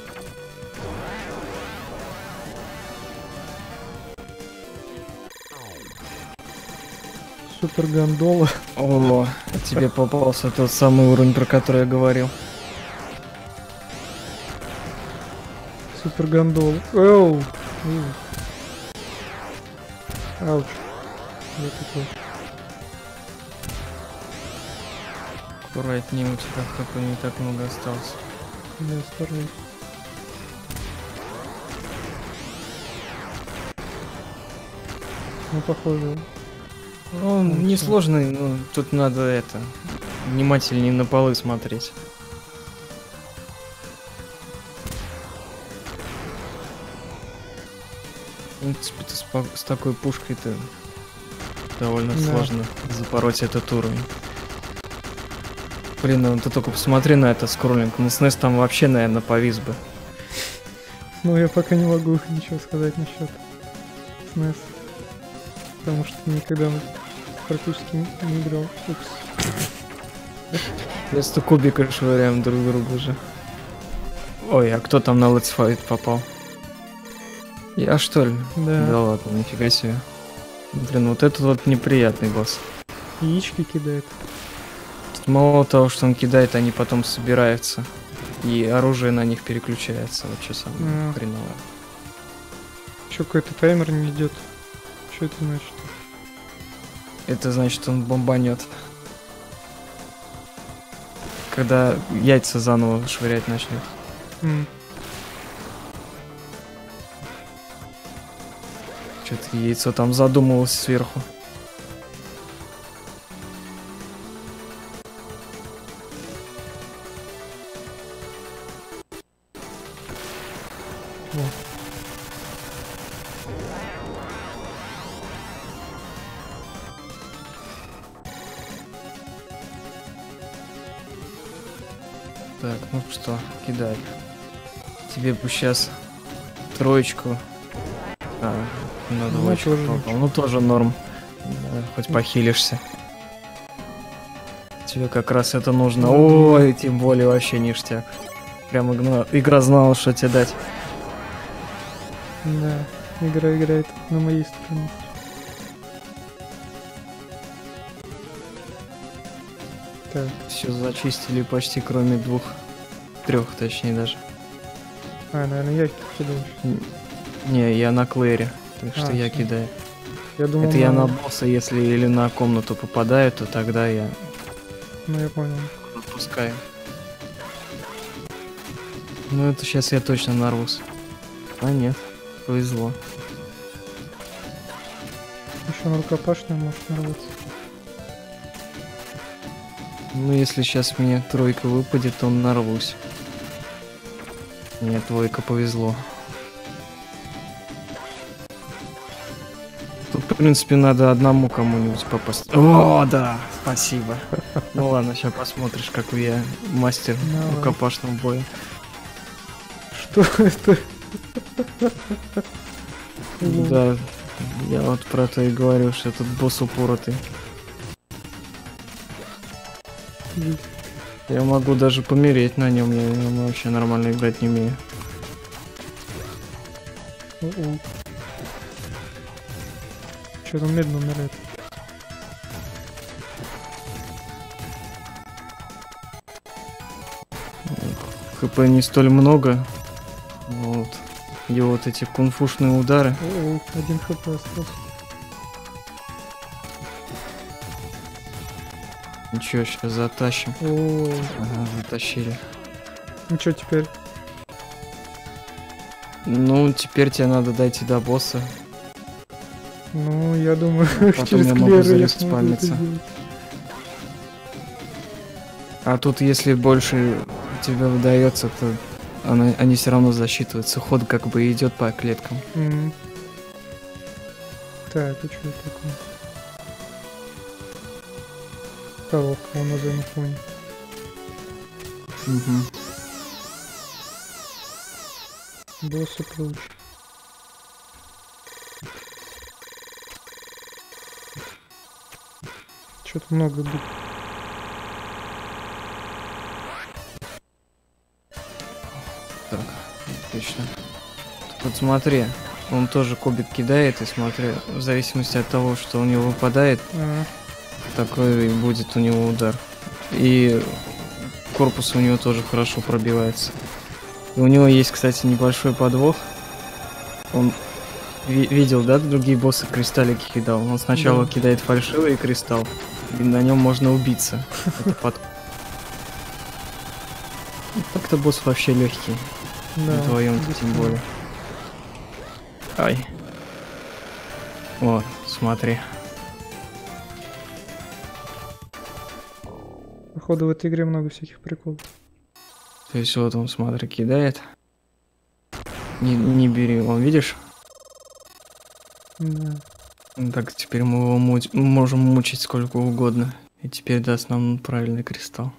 [SPEAKER 1] Супер гондола.
[SPEAKER 3] О, тебе попался тот самый уровень, про который я говорил.
[SPEAKER 1] Супер гондола. Оу. М. Ауч. Вот такой.
[SPEAKER 3] Аккуратнее, у тебя хп не так много осталось.
[SPEAKER 1] Я стараюсь. Ну, похоже.
[SPEAKER 3] Он
[SPEAKER 1] Ну, всё.
[SPEAKER 3] несложный, но тут надо это внимательнее на полы смотреть. В принципе, с, по- с такой пушкой-то довольно
[SPEAKER 1] Да.
[SPEAKER 3] сложно запороть этот уровень. Блин, ну ты только посмотри на этот скроллинг. На снес там вообще, наверное, повис бы.
[SPEAKER 1] Ну, я пока не могу ничего сказать насчет снес. Потому что никогда практически не не играл. Упс.
[SPEAKER 3] Вместо кубика швыряем друг друга же. Ой, а кто там на Let's Fight попал? Я что ли?
[SPEAKER 1] Да.
[SPEAKER 3] Да ладно, нифига себе. Блин, вот этот вот неприятный босс.
[SPEAKER 1] Яички кидает.
[SPEAKER 3] Мало того, что он кидает, они потом собираются. И оружие на них переключается. Вот что самое
[SPEAKER 1] А.
[SPEAKER 3] хреновое.
[SPEAKER 1] Еще какой-то таймер не идет. Что это значит?
[SPEAKER 3] Это значит, он бомбанет. Когда яйца заново швырять начнет.
[SPEAKER 1] М,
[SPEAKER 3] Что-то яйцо там задумалось сверху.
[SPEAKER 1] Во.
[SPEAKER 3] Так, ну что, кидай. Тебе бы сейчас троечку. А, на
[SPEAKER 1] Ну,
[SPEAKER 3] двоечку
[SPEAKER 1] тоже
[SPEAKER 3] попал.
[SPEAKER 1] ничего.
[SPEAKER 3] Ну тоже норм. Да, хоть похилишься. Тебе как раз это нужно. Ой, тем более вообще ништяк. Прям игра, игра знала, что тебе дать.
[SPEAKER 1] Да, игра играет на моей стороне. Так,
[SPEAKER 3] Все зачистили почти, кроме двух. Трех, точнее даже.
[SPEAKER 1] а, наверное, я кидаю.
[SPEAKER 3] Н- Не, я на Клэре. Так что
[SPEAKER 1] А,
[SPEAKER 3] я
[SPEAKER 1] всё.
[SPEAKER 3] кидаю.
[SPEAKER 1] Я думал,
[SPEAKER 3] Это я на босса, если или на комнату попадаю, то тогда я
[SPEAKER 1] Ну, я понял.
[SPEAKER 3] отпускаю. Ну это сейчас я точно нарвусь. А нет, повезло.
[SPEAKER 1] Еще на рукопашную может нарваться.
[SPEAKER 3] Ну если сейчас мне тройка выпадет, то нарвусь. Мне двойка повезло. Тут, в принципе, надо одному кому-нибудь попасть. О, да, спасибо. Ну ладно, сейчас посмотришь, какой я мастер
[SPEAKER 1] Давай.
[SPEAKER 3] рукопашного боя.
[SPEAKER 1] Что это?
[SPEAKER 3] Да, я вот про то и говорю, что этот босс упоротый. Я могу даже помереть на нем, я, я вообще нормально играть не умею.
[SPEAKER 1] Что там медленно умирает?
[SPEAKER 3] ХП не столь много. Вот. И вот эти кунфушные удары.
[SPEAKER 1] О, один хп остался.
[SPEAKER 3] Ничего, сейчас затащим.
[SPEAKER 1] О,
[SPEAKER 3] Ага, затащили.
[SPEAKER 1] ну что теперь?
[SPEAKER 3] Ну, теперь тебе надо дойти до босса.
[SPEAKER 1] Ну, я думаю,
[SPEAKER 3] Потом
[SPEAKER 1] через
[SPEAKER 3] я могу
[SPEAKER 1] клеры я
[SPEAKER 3] залезть
[SPEAKER 1] смогу это
[SPEAKER 3] спамиться.
[SPEAKER 1] сделать.
[SPEAKER 3] А тут, если больше тебе выдается, то она, они все равно засчитываются. Ход как бы идет по клеткам.
[SPEAKER 1] М. Так, и что это такое? Коробка у нас на фоне.
[SPEAKER 3] Угу.
[SPEAKER 1] Босса ключ. Что-то много будет.
[SPEAKER 3] Так, отлично. Вот смотри, он тоже кубик кидает, и смотри, в зависимости от того, что у него выпадает,
[SPEAKER 1] А,
[SPEAKER 3] такой и будет у него удар. И корпус у него тоже хорошо пробивается. И у него есть, кстати, небольшой подвох. Он ви- видел, да, другие боссы кристаллики кидал. Он сначала
[SPEAKER 1] Да.
[SPEAKER 3] кидает фальшивый кристалл, и на нем можно убиться. Это под- Ну, Так-то босс вообще легкий.
[SPEAKER 1] да.
[SPEAKER 3] Вдвоем тем
[SPEAKER 1] действительно.
[SPEAKER 3] более. Ай. Вот, смотри.
[SPEAKER 1] Походу в этой игре много всяких приколов.
[SPEAKER 3] То есть вот он, смотри, кидает. Не, не бери, он, видишь?
[SPEAKER 1] Да.
[SPEAKER 3] Так, теперь мы его муть- можем мучить сколько угодно. И теперь даст нам правильный кристалл.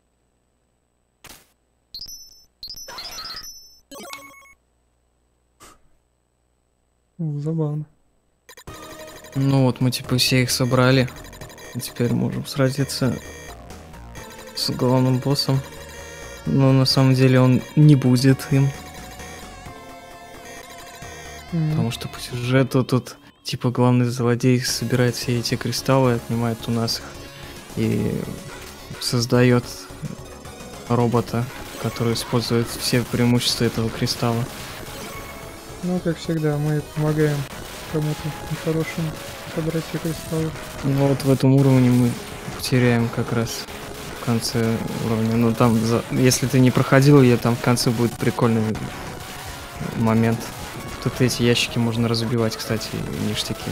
[SPEAKER 1] О, забавно.
[SPEAKER 3] Ну вот, мы типа все их собрали. И теперь можем сразиться с главным боссом. Но на самом деле он не будет им.
[SPEAKER 1] М.
[SPEAKER 3] Потому что по сюжету тут типа главный злодей собирает все эти кристаллы, отнимает у нас их и создает робота, который использует все преимущества этого кристалла.
[SPEAKER 1] Ну, как всегда, мы помогаем кому-то нехорошему собрать все кристаллы.
[SPEAKER 3] Ну вот в этом уровне мы теряем как раз в конце уровня. Ну там, за... если ты не проходил ее, там в конце будет прикольный момент. Тут эти ящики можно разбивать, кстати, ништяки.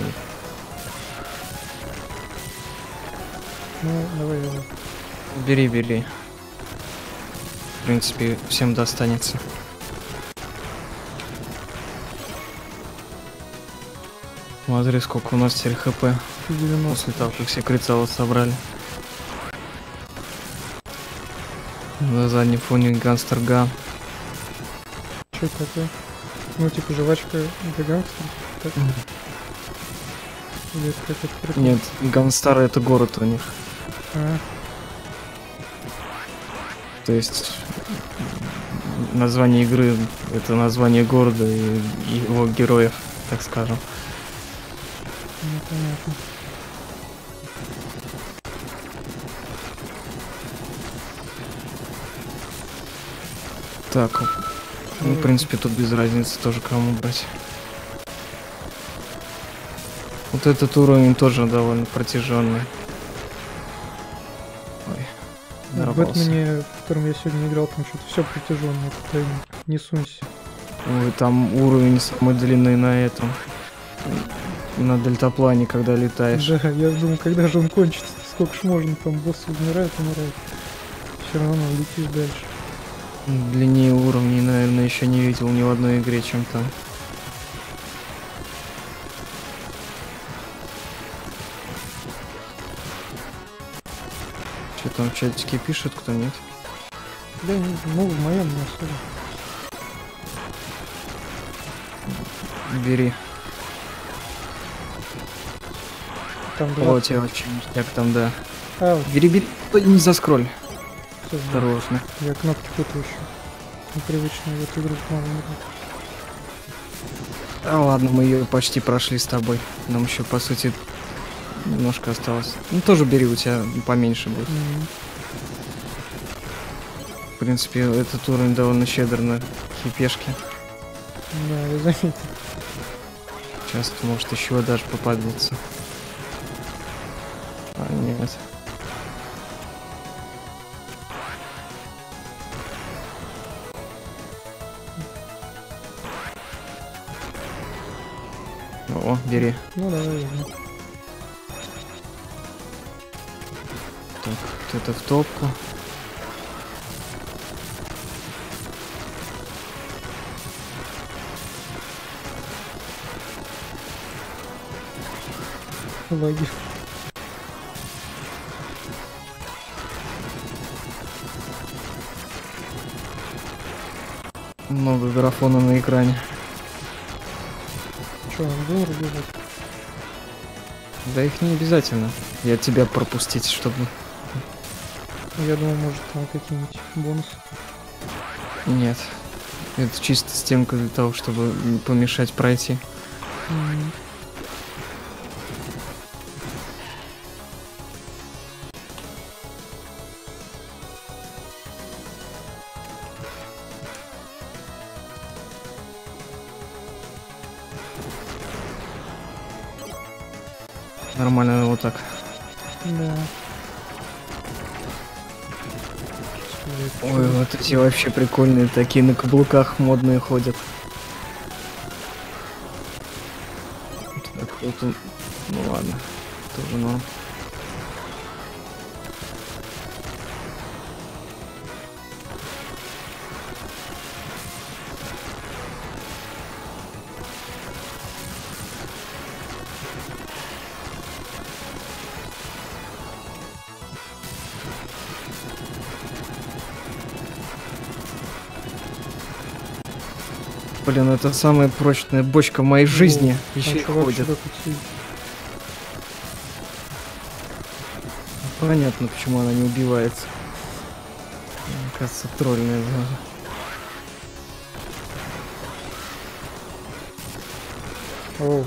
[SPEAKER 1] Ну, давай, давай.
[SPEAKER 3] Бери, бери. В принципе, всем достанется. Смотри, сколько у нас теперь хп
[SPEAKER 1] девяносто.
[SPEAKER 3] после того, как все кристаллы собрали. На заднем фоне гангстер-ган.
[SPEAKER 1] Что это такое? Ну, типа жвачка для гангстеров? Так? Или это как это прикол?
[SPEAKER 3] Нет, Гангстар это город у них.
[SPEAKER 1] А,
[SPEAKER 3] То есть название игры это название города и и его героев, так скажем.
[SPEAKER 1] ну, понятно.
[SPEAKER 3] Так, ну, в принципе, тут без разницы тоже кому брать. Вот этот уровень тоже довольно протяженный. Ой,
[SPEAKER 1] В
[SPEAKER 3] дорвался.
[SPEAKER 1] Бэтмене, в котором я сегодня играл, там что-то все протяженное, туда не сунься.
[SPEAKER 3] Ой, там уровень самый длинный на этом. На дельтаплане, когда летаешь.
[SPEAKER 1] Да, я думаю, когда же он кончится, сколько ж можно, там боссы умирают, умирают. Все равно летишь дальше.
[SPEAKER 3] Длиннее уровней, наверное, еще не видел ни в одной игре, чем там. Что там в чатике пишет, кто нет?
[SPEAKER 1] Да, не- ну, в моем не особо.
[SPEAKER 3] Бери.
[SPEAKER 1] Там
[SPEAKER 3] О,
[SPEAKER 1] два.
[SPEAKER 3] у тебя вообще ништяк там, да.
[SPEAKER 1] А,
[SPEAKER 3] Бери, бери. Ой, не заскроль.
[SPEAKER 1] всё, да.
[SPEAKER 3] Осторожно.
[SPEAKER 1] Я кнопки путаю еще. Непривычно в эту игру мало играть.
[SPEAKER 3] А ладно, мы ее почти прошли с тобой. Нам еще, по сути, немножко осталось. Ну, тоже бери, у тебя поменьше будет.
[SPEAKER 1] Мгм.
[SPEAKER 3] В принципе, этот уровень довольно щедр на хипешки.
[SPEAKER 1] Да, я заметил.
[SPEAKER 3] Сейчас может еще даже попадется. А, нет. О, бери.
[SPEAKER 1] Ну, давай, возьму.
[SPEAKER 3] Так, вот это в топку.
[SPEAKER 1] Лаги.
[SPEAKER 3] Много графона на экране.
[SPEAKER 1] Че, он был убивать?
[SPEAKER 3] Да их не обязательно. Я тебя пропустить, чтобы...
[SPEAKER 1] Я думал, может, там какие-нибудь бонусы.
[SPEAKER 3] Нет. Это чисто стенка для того, чтобы не помешать пройти.
[SPEAKER 1] Мгм.
[SPEAKER 3] Нормально вот так.
[SPEAKER 1] Да.
[SPEAKER 3] Ой, вот эти вообще прикольные, такие на каблуках модные ходят. Так, вот он... Ну ладно, тоже норм. Блин, это самая прочная бочка в моей жизни.
[SPEAKER 1] О,
[SPEAKER 3] Еще
[SPEAKER 1] там
[SPEAKER 3] и
[SPEAKER 1] чувак
[SPEAKER 3] ходит.
[SPEAKER 1] сюда подсидит.
[SPEAKER 3] Понятно, почему она не убивается. Мне кажется, тролльная зона.
[SPEAKER 1] Оу.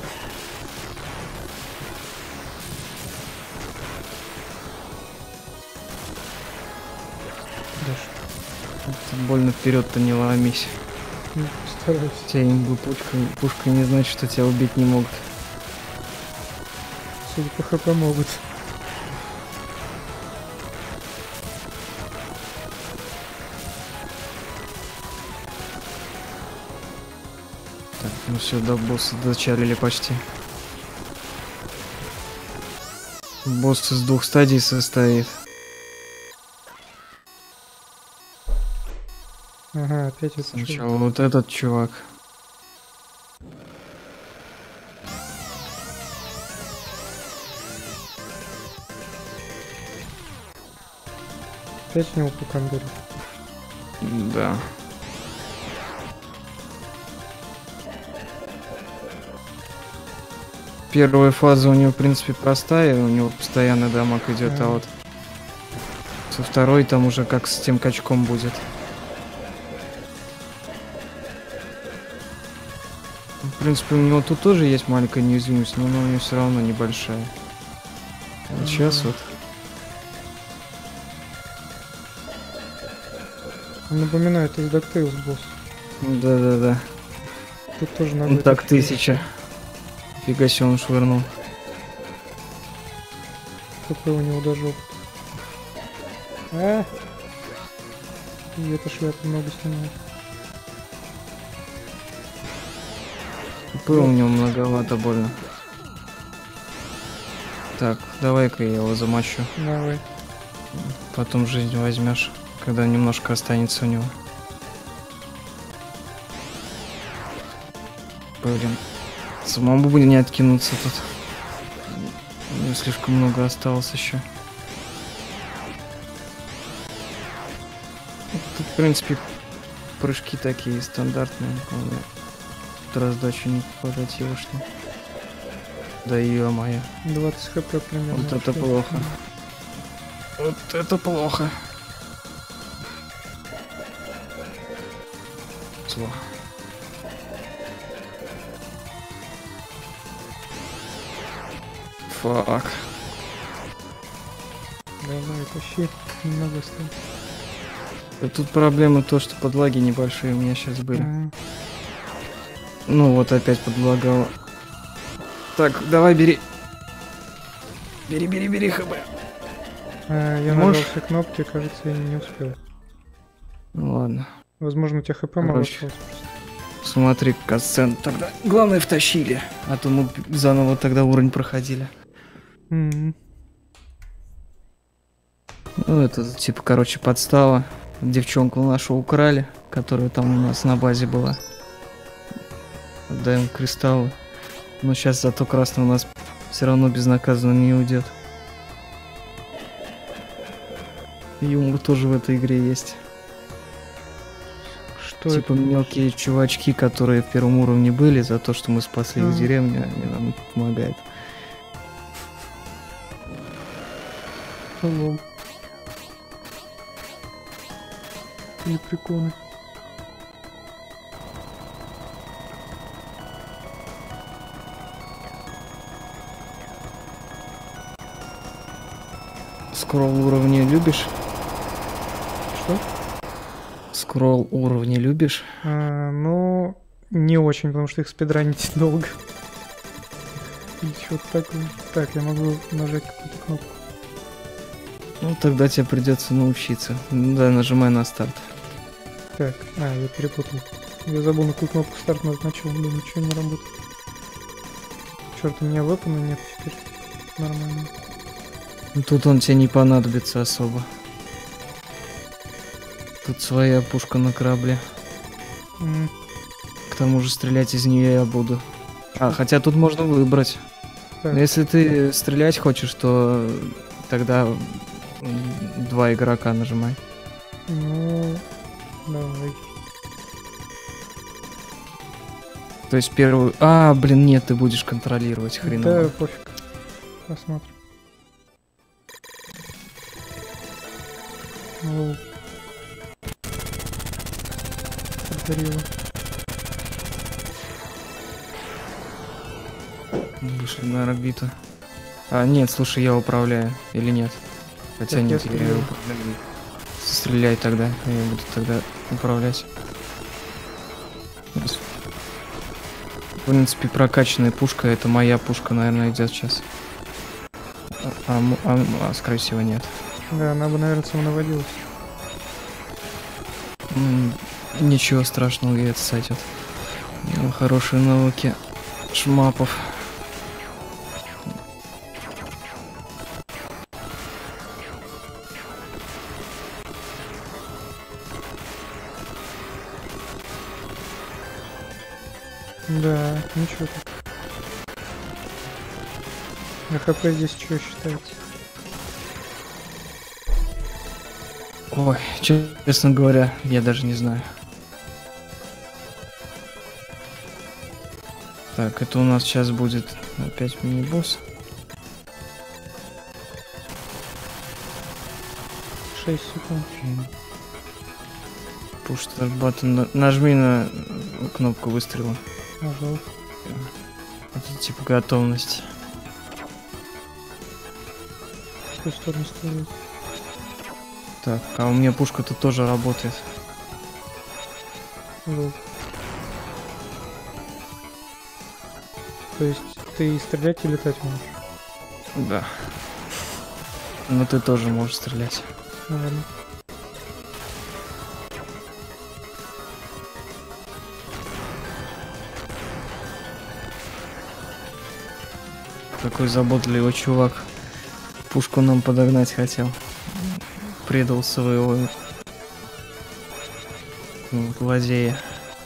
[SPEAKER 3] Ты больно вперед-то не ломись.
[SPEAKER 1] Ну, постараюсь.
[SPEAKER 3] Тебя имбы пушка, пушка не значит, что тебя убить не могут.
[SPEAKER 1] Судя по хп могут.
[SPEAKER 3] Так, ну все, до босса дочалили почти. Босс из двух стадий состоит.
[SPEAKER 1] Ага, опять это
[SPEAKER 3] Сначала
[SPEAKER 1] чувак.
[SPEAKER 3] вот этот чувак.
[SPEAKER 1] Опять у него пукан.
[SPEAKER 3] Да. Первая фаза у него, в принципе, простая, у него постоянно дамаг идет, а
[SPEAKER 1] Ага.
[SPEAKER 3] вот со второй там уже как с тем качком будет. В принципе, у него тут тоже есть маленькая неуязвимость, но она у него все равно небольшая. Вот сейчас
[SPEAKER 1] Мгм.
[SPEAKER 3] вот.
[SPEAKER 1] Напоминает из DuckTales босс.
[SPEAKER 3] Да-да-да.
[SPEAKER 1] Тут тоже надо...
[SPEAKER 3] Ну
[SPEAKER 1] это
[SPEAKER 3] так, тысяча. Фига себе он швырнул.
[SPEAKER 1] ХП у него даже опыт. А! И эта шляпа много снимает.
[SPEAKER 3] ХП у него многовато больно. Так, давай-ка я его замочу.
[SPEAKER 1] Давай.
[SPEAKER 3] Потом жизнь возьмешь, когда немножко останется у него. Блин. Самому бы не откинуться тут. У меня слишком много осталось еще. Тут, в принципе, прыжки такие стандартные. Главное, тут раздачу не попадать егошню. Да ё-моё.
[SPEAKER 1] двадцать хп примерно.
[SPEAKER 3] Вот это
[SPEAKER 1] Что?
[SPEAKER 3] плохо. Вот это плохо. Зло. Фак.
[SPEAKER 1] Давай, тащи. Немного осталось.
[SPEAKER 3] Да тут проблема то, что подлаги небольшие у меня сейчас были.
[SPEAKER 1] Ага.
[SPEAKER 3] Ну вот опять подлагало. Так, давай бери. Бери, бери, бери хб.
[SPEAKER 1] А, я
[SPEAKER 3] Можешь?
[SPEAKER 1] нажал все кнопки, кажется, я не успел.
[SPEAKER 3] Ну ладно.
[SPEAKER 1] Возможно, у тебя хп мало
[SPEAKER 3] Короче.
[SPEAKER 1] осталось просто.
[SPEAKER 3] Смотри, касцен тогда. Главное втащили. А то мы заново тогда уровень проходили.
[SPEAKER 1] М.
[SPEAKER 3] Ну это типа, короче, подстава. Девчонку нашу украли, которая там у нас на базе была. Отдаем кристаллы. Но сейчас зато красный у нас все равно безнаказанно не уйдет. Юмор тоже в этой игре есть.
[SPEAKER 1] Что
[SPEAKER 3] Типа
[SPEAKER 1] это?
[SPEAKER 3] мелкие чувачки, которые в первом уровне были, за то, что мы спасли их
[SPEAKER 1] Ага.
[SPEAKER 3] деревню, они нам помогают.
[SPEAKER 1] Лол. Или приколы.
[SPEAKER 3] Скролл уровни любишь?
[SPEAKER 1] Что?
[SPEAKER 3] Скролл уровни любишь?
[SPEAKER 1] А, ну, не очень, потому что их спидранить долго. И что-то такое. Так, я могу нажать какую-то кнопку.
[SPEAKER 3] Ну тогда тебе придется научиться. Ну да, нажимай на старт.
[SPEAKER 1] Так, а, я перепутал. Я забыл, на какую кнопку старт назначил. Думаю, что не работает. Черт, у меня вепана нет теперь. Нормально.
[SPEAKER 3] Ну, тут он тебе не понадобится особо. Тут своя пушка на корабле.
[SPEAKER 1] М,
[SPEAKER 3] К тому же стрелять из нее я буду. А, хотя тут можно выбрать.
[SPEAKER 1] Так,
[SPEAKER 3] Но если ты стрелять хочешь, то тогда м, два игрока нажимай.
[SPEAKER 1] ну, давай.
[SPEAKER 3] То есть первую... А, блин, нет, ты будешь контролировать хреново.
[SPEAKER 1] Да, пофиг. Посмотрим. Лол. Подарила.
[SPEAKER 3] Вышли на орбиту. А, нет, слушай, я управляю. Или нет? Хотя
[SPEAKER 1] Так,
[SPEAKER 3] нет,
[SPEAKER 1] я
[SPEAKER 3] я
[SPEAKER 1] стреляю.
[SPEAKER 3] управляю. Стреляй тогда. Я буду тогда управлять. В принципе, прокачанная пушка. Это моя пушка, наверное, идет сейчас. А, а, м- а, м- а, скорее всего, нет.
[SPEAKER 1] Да, она бы, наверное, самонаводилась.
[SPEAKER 3] М, Ничего страшного, ей это сойдет. Ну, хорошие навыки шмапов.
[SPEAKER 1] Да, ничего так. А ХП здесь что считается?
[SPEAKER 3] Ой, честно говоря, я даже не знаю. Так, это у нас сейчас будет опять мини-босс.
[SPEAKER 1] шесть секунд.
[SPEAKER 3] Push button. Нажми на кнопку выстрела.
[SPEAKER 1] Нажал.
[SPEAKER 3] Это типа готовность.
[SPEAKER 1] В ту сторону стреляет.
[SPEAKER 3] Так, а у меня пушка-то тоже работает.
[SPEAKER 1] Лол. То есть ты и стрелять, и летать можешь?
[SPEAKER 3] Да. Но ты тоже можешь стрелять.
[SPEAKER 1] Ну ладно.
[SPEAKER 3] Какой заботливый чувак. Пушку нам подогнать хотел. Предал своего ну, злодея.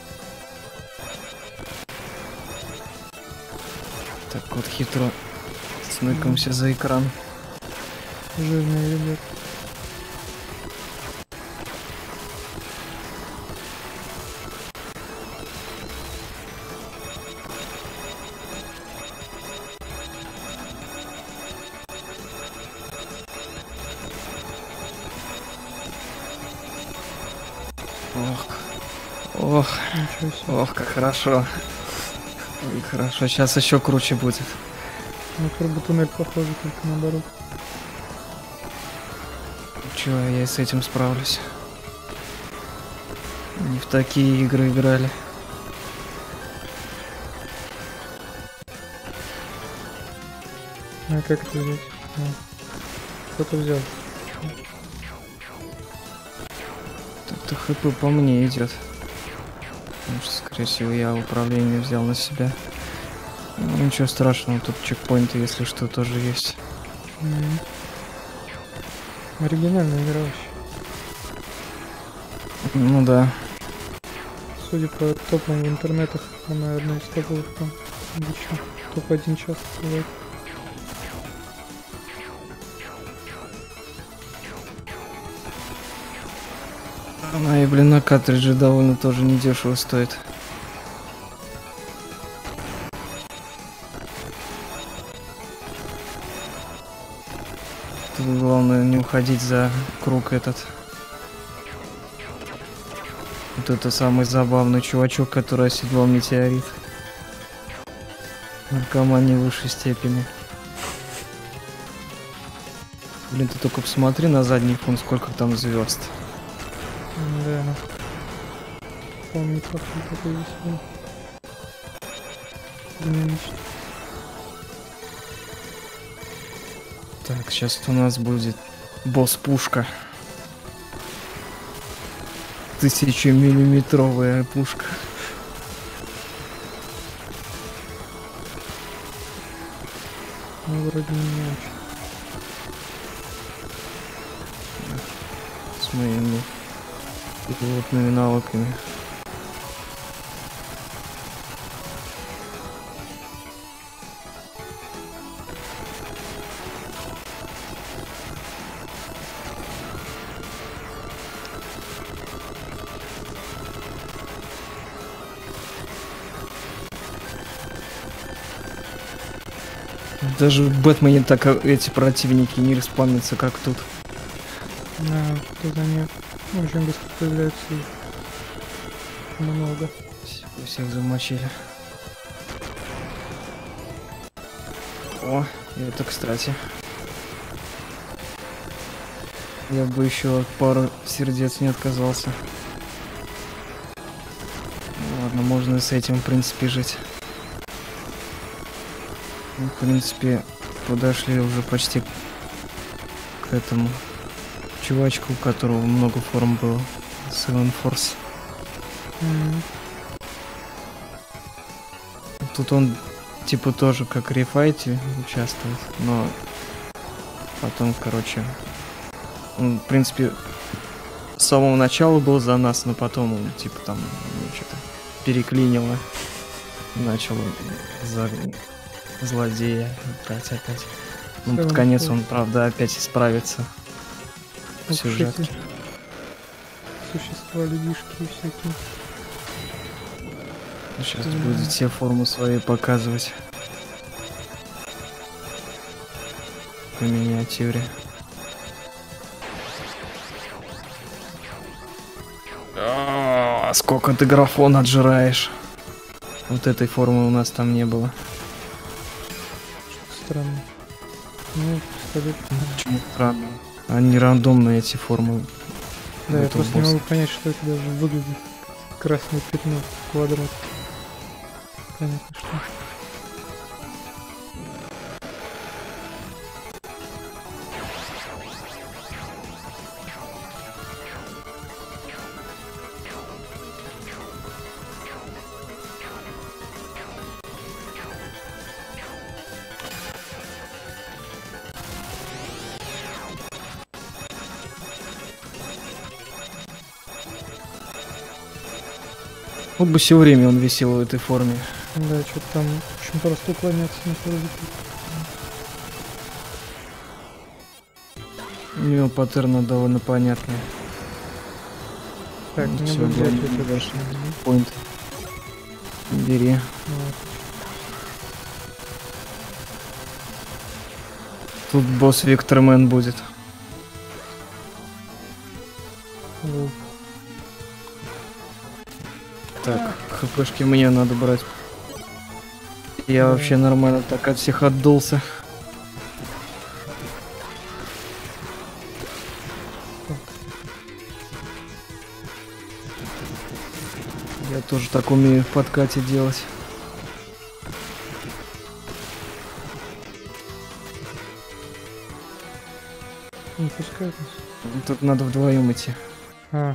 [SPEAKER 3] Так вот хитро смыкаемся за экран.
[SPEAKER 1] Жирные ребят.
[SPEAKER 3] Ох, ох,
[SPEAKER 1] Ничего себе.
[SPEAKER 3] ох, как хорошо. Ой, хорошо, сейчас еще круче будет.
[SPEAKER 1] На турботуннель похоже, только наоборот.
[SPEAKER 3] Чего, я и с этим справлюсь. Не в такие игры играли.
[SPEAKER 1] А как это взять? А. Кто-то взял.
[SPEAKER 3] Тут ХП по мне идет. Потому что, скорее всего, я управление взял на себя. Ну, ничего страшного, тут чекпоинты, если что, тоже есть.
[SPEAKER 1] М. Оригинальная игра вообще.
[SPEAKER 3] Ну да.
[SPEAKER 1] Судя по топам в интернетах, она одна из топовых там. Обычно топ один часто бывает.
[SPEAKER 3] Она и, блин, на картридже довольно тоже недешево стоит. Тут главное не уходить за круг этот. Вот это самый забавный чувачок, который оседлал метеорит. Наркоман не высшей степени. Блин, ты только посмотри на задний фон, сколько там звезд.
[SPEAKER 1] Да. Помню, как он такой веселый. Динамичный.
[SPEAKER 3] Так, сейчас у нас будет босс-пушка. Тысячемиллиметровая пушка.
[SPEAKER 1] Ну, вроде не очень.
[SPEAKER 3] С моими пилотными навыками. Даже в Бэтмене так а, эти противники не респавнятся, как тут.
[SPEAKER 1] Да, тут они очень быстро появляются и много.
[SPEAKER 3] Всех, всех замочили. О, это кстати. Я бы еще от пары сердец не отказался. Ладно, можно и с этим, в принципе, жить. Ну, в принципе, подошли уже почти к этому чувачку, у которого много форм было. Seven Force.
[SPEAKER 1] Mm-hmm.
[SPEAKER 3] Тут он типа тоже как рефайте участвует, но потом, короче, он, в принципе, с самого начала был за нас, но потом он типа там ну, что-то переклинило, начал за злодея играть опять. Ну, под конец он, правда, опять исправится в сюжетке.
[SPEAKER 1] Существа, людишки всякие.
[SPEAKER 3] Сейчас да. Будет все формы свои показывать. По миниатюре. А, сколько ты графон отжираешь. Вот этой формы у нас там не было.
[SPEAKER 1] Что-то странно. Ну, пистолет.
[SPEAKER 3] Почему странно? Они рандомные, эти формы.
[SPEAKER 1] Да, я просто босс. Не могу понять, что это даже выглядит. Красное пятно, квадрат. Понятно, что.
[SPEAKER 3] Вот бы все время он висел в этой форме.
[SPEAKER 1] Да, что-то там очень просто уклоняться на паразитов.
[SPEAKER 3] У него паттерн довольно понятный.
[SPEAKER 1] Так,
[SPEAKER 3] ну,
[SPEAKER 1] мне
[SPEAKER 3] все,
[SPEAKER 1] бы взять это дальше.
[SPEAKER 3] Point. Бери.
[SPEAKER 1] Вот.
[SPEAKER 3] Тут босс Виктормен будет.
[SPEAKER 1] Вот.
[SPEAKER 3] Так, хпшки мне надо брать. Я да. вообще нормально так от всех отдулся. Так. Я тоже так умею в подкате делать.
[SPEAKER 1] Не пускают нас.
[SPEAKER 3] Тут надо вдвоем идти.
[SPEAKER 1] А.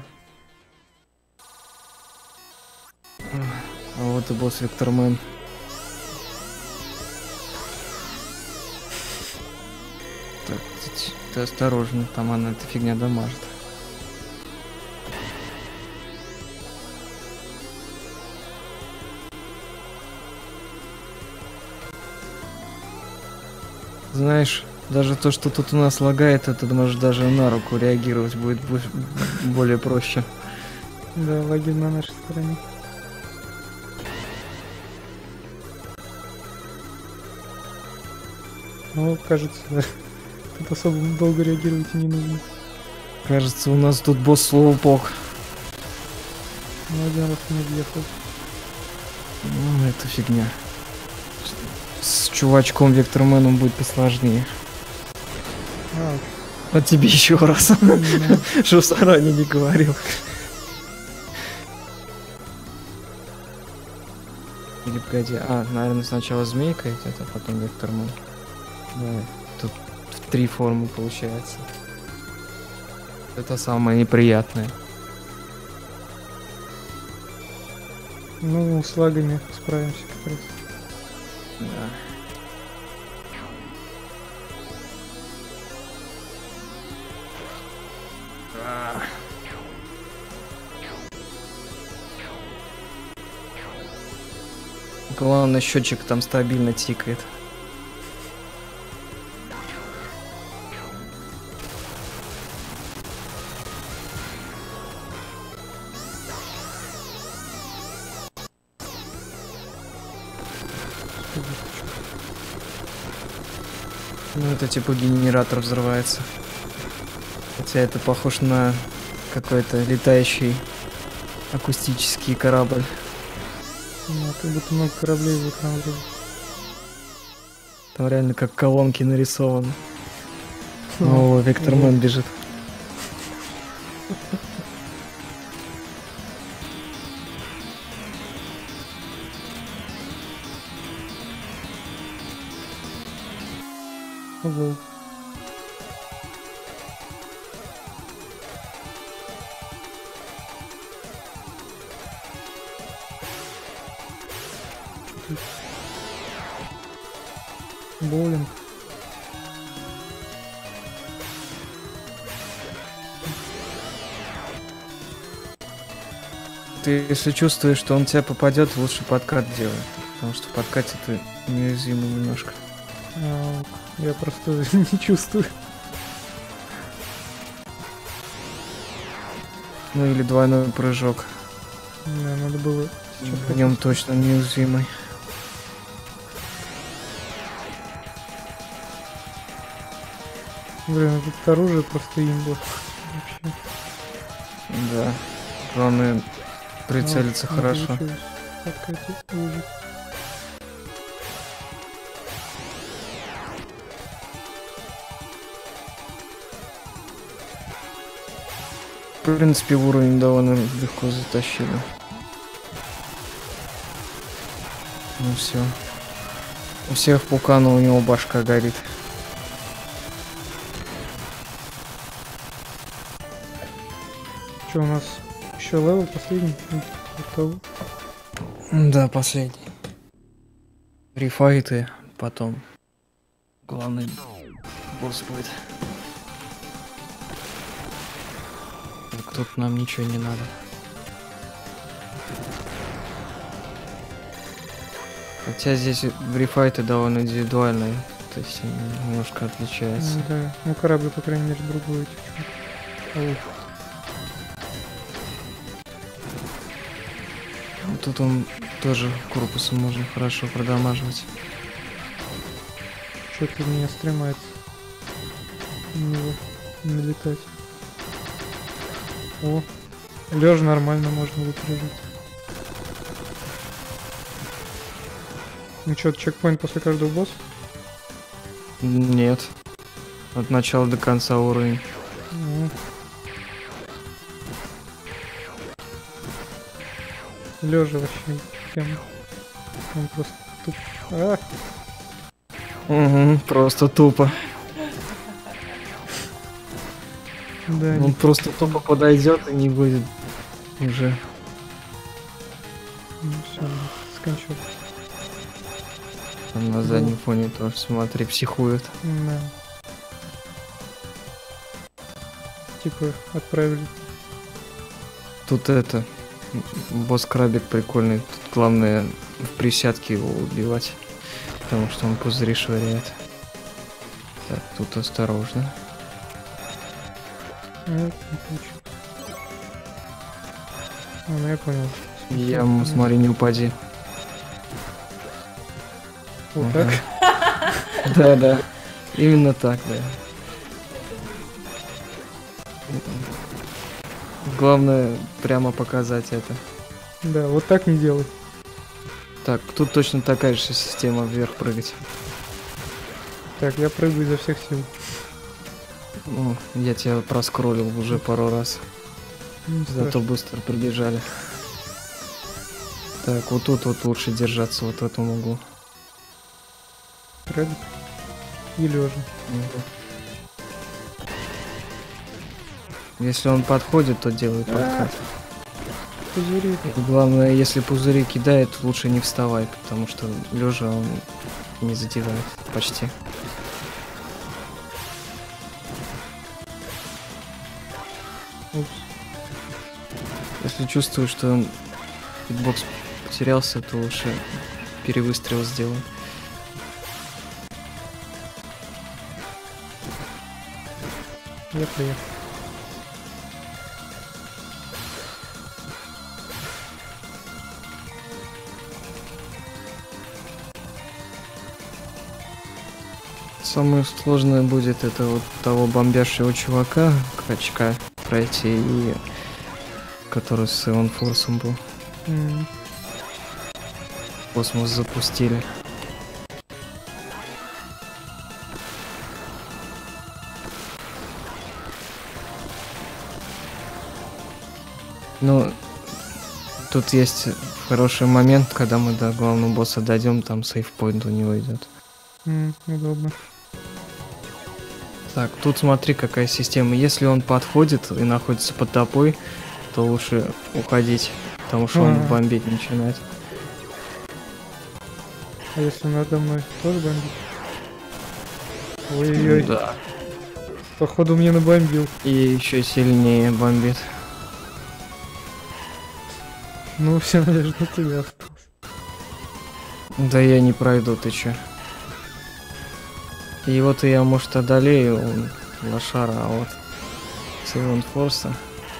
[SPEAKER 3] А вот и босс Виктормен. Так, ты, ты осторожно, там она эта фигня дамажит. Знаешь, даже то, что тут у нас лагает, это может даже на руку реагировать будет более проще.
[SPEAKER 1] Да, лаги на нашей стороне. Ну, кажется, тут особо долго реагировать и не нужно.
[SPEAKER 3] Кажется, у нас тут босс слоупок.
[SPEAKER 1] Ну, один раз не въехал.
[SPEAKER 3] Ну, это фигня. С чувачком Викторменом будет посложнее.
[SPEAKER 1] А,
[SPEAKER 3] а тебе еще раз. Что заранее не говорил. Или погоди. А, наверное, сначала змейка идет, а потом Виктормен. Да, тут три формы получается. Это самое неприятное.
[SPEAKER 1] Ну, с лагами справимся как раз.
[SPEAKER 3] Да. А. Главное, счетчик там стабильно тикает. Ну, это типа генератор взрывается. Хотя это похож на какой-то летающий акустический корабль.
[SPEAKER 1] Ну, как будто много кораблей в экран врезал.
[SPEAKER 3] Там реально как колонки нарисованы. О, Вектормен бежит.
[SPEAKER 1] Ого. Боулинг.
[SPEAKER 3] Ты, если чувствуешь, что он тебя попадет, лучше подкат делай. Потому что в подкате ты неуязвимый немножко.
[SPEAKER 1] А, я просто не чувствую.
[SPEAKER 3] Ну или двойной прыжок.
[SPEAKER 1] Да, надо было...
[SPEAKER 3] В нем точно неуязвимый.
[SPEAKER 1] Блин, это оружие просто имба. Вообще.
[SPEAKER 3] Да. Главное прицелиться
[SPEAKER 1] А, не
[SPEAKER 3] хорошо.
[SPEAKER 1] получилось. Подкате ужас.
[SPEAKER 3] В принципе, уровень довольно легко затащили. Ну все. У всех пукана, у него башка горит.
[SPEAKER 1] Что у нас? Еще левел последний? Готово.
[SPEAKER 3] Да, последний. Рефайты, потом главный босс будет. Так, тут нам ничего не надо. Хотя здесь рефайты довольно индивидуальные, то есть они немножко отличаются.
[SPEAKER 1] Ну, да. Ну корабль, по крайней мере, другой чуть-чуть. Ой.
[SPEAKER 3] Тут он тоже корпусом можно хорошо продамаживать.
[SPEAKER 1] Что-то у меня стремается на него налетать. О, лежа нормально можно выпрыгнуть. Ну что, чекпоинт после каждого босса?
[SPEAKER 3] Нет. От начала до конца уровень.
[SPEAKER 1] Ну. Лежа вообще тема. Он просто туп. А!
[SPEAKER 3] Угу, просто тупо.
[SPEAKER 1] Да,
[SPEAKER 3] Он
[SPEAKER 1] не...
[SPEAKER 3] просто тупо подойдет и не будет уже.
[SPEAKER 1] Ну все, скончал.
[SPEAKER 3] Там на заднем фоне тоже, смотри, психует.
[SPEAKER 1] Да. Типа отправили.
[SPEAKER 3] Тут это, босс-крабик прикольный. Тут главное в присядке его убивать, потому что он пузыри швыряет. Так, тут осторожно.
[SPEAKER 1] Нет, не получилось. А, ну я понял.
[SPEAKER 3] Я, смотри, не упади.
[SPEAKER 1] Вот так?
[SPEAKER 3] Да, да. Именно так, да. Главное прямо показать это.
[SPEAKER 1] Да, вот так не делай.
[SPEAKER 3] Так, тут точно такая же система вверх прыгать.
[SPEAKER 1] Так, я прыгаю изо всех сил.
[SPEAKER 3] Ну, я тебя проскроллил уже пару раз.
[SPEAKER 1] Не
[SPEAKER 3] Зато
[SPEAKER 1] страшно.
[SPEAKER 3] быстро прибежали. Так, вот тут вот лучше держаться, вот в этом углу.
[SPEAKER 1] Крабик. И лежа.
[SPEAKER 3] Если он подходит, то делай подкат.
[SPEAKER 1] Пузыри.
[SPEAKER 3] И главное, если пузыри кидает, лучше не вставай, потому что лежа он не задевает почти.
[SPEAKER 1] Упс.
[SPEAKER 3] Если чувствую, что он хитбокс потерялся, то лучше перевыстрел сделай.
[SPEAKER 1] Я поехал.
[SPEAKER 3] Самое сложное будет это вот того бомбящего чувака, качка, пройти, и который с Иван Форсом был.
[SPEAKER 1] Mm.
[SPEAKER 3] Космос запустили. Ну, тут есть хороший момент, когда мы до главного босса дойдем, там сейфпоинт у него идет.
[SPEAKER 1] Mm, удобно.
[SPEAKER 3] Так, тут смотри, какая система. Если он подходит и находится под тобой, то лучше уходить, потому что он
[SPEAKER 1] А-а-а.
[SPEAKER 3] бомбить начинает.
[SPEAKER 1] А если надо мной тоже бомбит? Ой-ой-ой.
[SPEAKER 3] Да.
[SPEAKER 1] Походу мне набомбил.
[SPEAKER 3] И еще сильнее бомбит.
[SPEAKER 1] Ну, вся надежда на тебя осталась.
[SPEAKER 3] Да я не пройду, ты чё? И вот я, может, одолею он, лошара, а вот Севен Форса.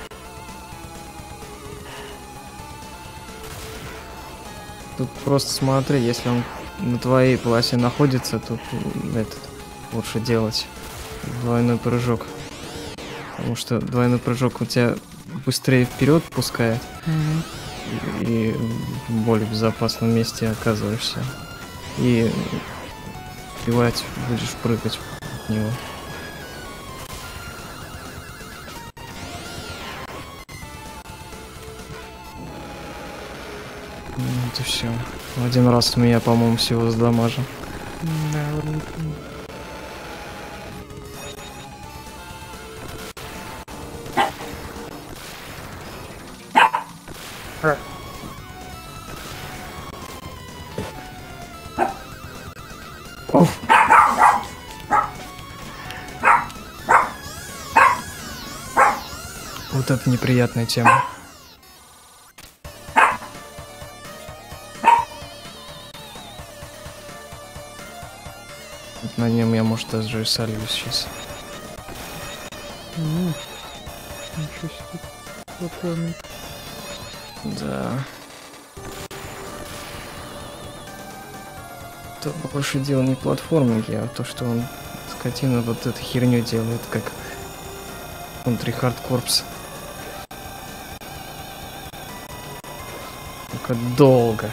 [SPEAKER 3] Тут просто смотри, если он на твоей полосе находится, тут этот лучше делать двойной прыжок. Потому что двойной прыжок у тебя быстрее вперед пускает.
[SPEAKER 1] Угу.
[SPEAKER 3] И в более безопасном месте оказываешься. И успевать будешь прыгать от него. Вот и все. Один раз меня, по-моему, всего сдамажил.
[SPEAKER 1] Да, вроде.
[SPEAKER 3] Вот это неприятная тема. Вот на нем я, может, даже и сольюсь сейчас.
[SPEAKER 1] Mm. Ничего себе. Платформер.
[SPEAKER 3] Да. Это больше дело не платформинги, а то, что он, скотина, вот эту херню делает, как Country Hard Corps. Только долго.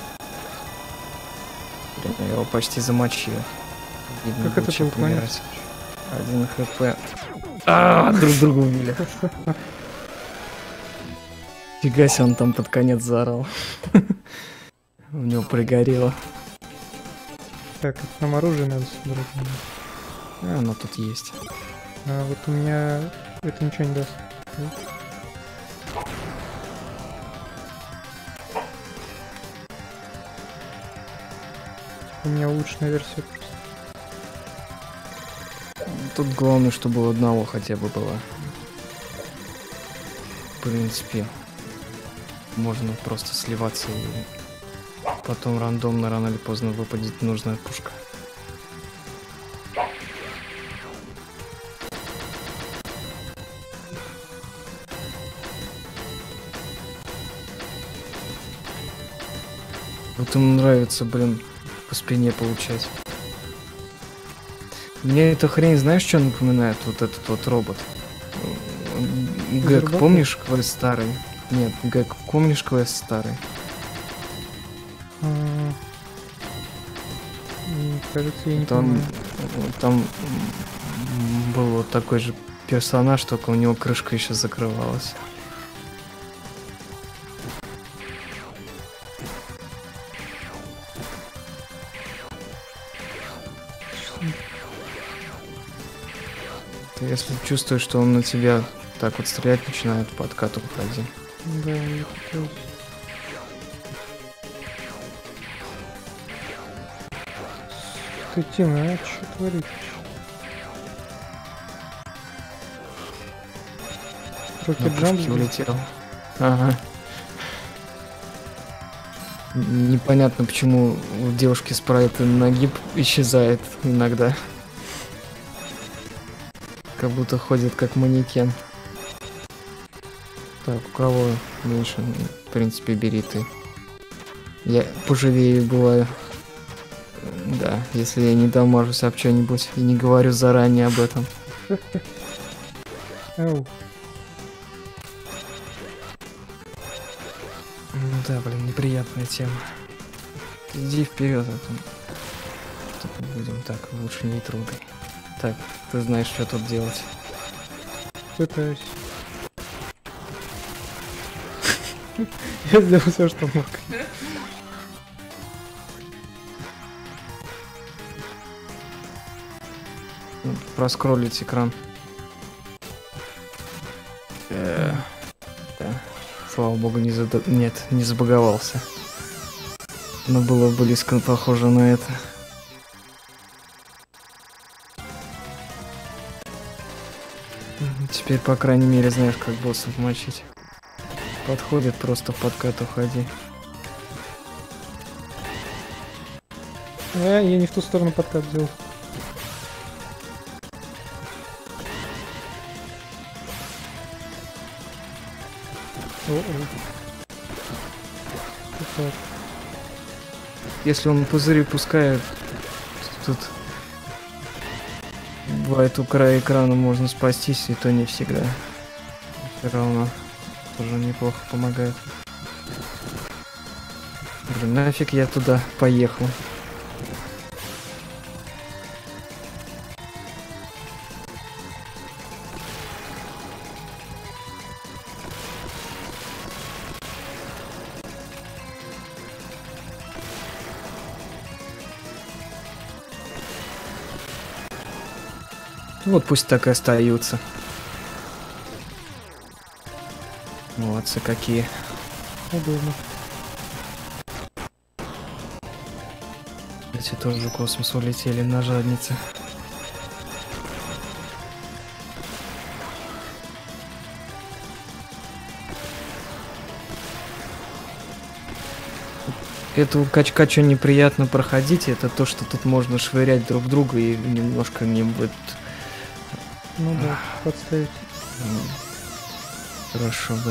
[SPEAKER 3] Блин, я его почти замочил. Видно,
[SPEAKER 1] Как это
[SPEAKER 3] чем
[SPEAKER 1] выполняется?
[SPEAKER 3] помирать. Один хп. А, друг друга убили. Фига себе, он там под конец заорал. У него пригорело.
[SPEAKER 1] Так, это нам оружие надо собрать.
[SPEAKER 3] А, оно тут есть.
[SPEAKER 1] А вот у меня это ничего не даст. У меня улучшенная версия просто.
[SPEAKER 3] Тут главное, чтобы у одного хотя бы была. В принципе, можно просто сливаться и потом рандомно рано или поздно выпадет нужная пушка. Вот ему нравится, блин, по спине получать. Мне эта хрень, знаешь, что напоминает? Вот этот вот робот. Гэг, помнишь квест старый? Нет, Гэг, помнишь квест старый?
[SPEAKER 1] А, кажется, я не
[SPEAKER 3] Там,
[SPEAKER 1] помню.
[SPEAKER 3] там был вот такой же персонаж, только у него крышка еще закрывалась. Ты если чувствуешь, что он на тебя так вот стрелять начинает, по откату уходи.
[SPEAKER 1] Да, я хотел. Ты, Тина, а что творишь? Рокет Джамп
[SPEAKER 3] улетел. Ага. Непонятно, почему у девушки спрайт нагиб исчезает иногда. Как будто ходит как манекен. Так, у кого меньше? В принципе, бери ты. Я поживее бываю. Да, если я не дамажусь об что-нибудь и не говорю заранее об этом.
[SPEAKER 1] Ау.
[SPEAKER 3] Ну да, блин, неприятная тема. Иди вперед, а там. Тут будем так, лучше не трогай. Так, ты знаешь, что тут делать.
[SPEAKER 1] Пытаюсь. Я сделал все, что мог.
[SPEAKER 3] Проскроллить экран. Э, да. Слава богу, не зада... Нет, не забаговался. Но было близко похоже на это. Теперь, по крайней мере, знаешь, как боссов мочить. Подходит, просто в подкат уходи.
[SPEAKER 1] А, я не в ту сторону подкат сделал. О-о. Так.
[SPEAKER 3] Если он пузыри пускает, тут бывает у края экрана можно спастись, и то не всегда. Все равно тоже неплохо помогает. Блин, нафиг я туда поехал. Вот пусть так и остаются. Молодцы какие.
[SPEAKER 1] Удобно.
[SPEAKER 3] Эти тоже в космос улетели на жаднице. Эту качка, что неприятно проходить, это то, что тут можно швырять друг друга и немножко не будет.
[SPEAKER 1] Ну да, подставить.
[SPEAKER 3] Хорошо бы.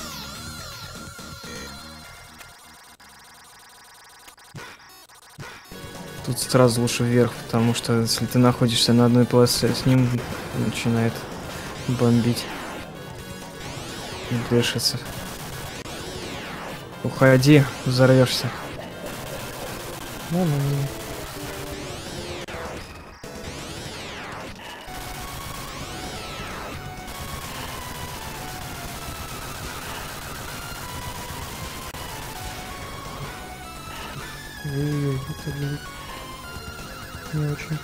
[SPEAKER 3] Тут сразу лучше вверх, потому что если ты находишься на одной полосе с ним, начинает бомбить. Дышится. Уходи, взорвешься.
[SPEAKER 1] Ну, ну, ну. Ой-ой-ой, это будет не очень.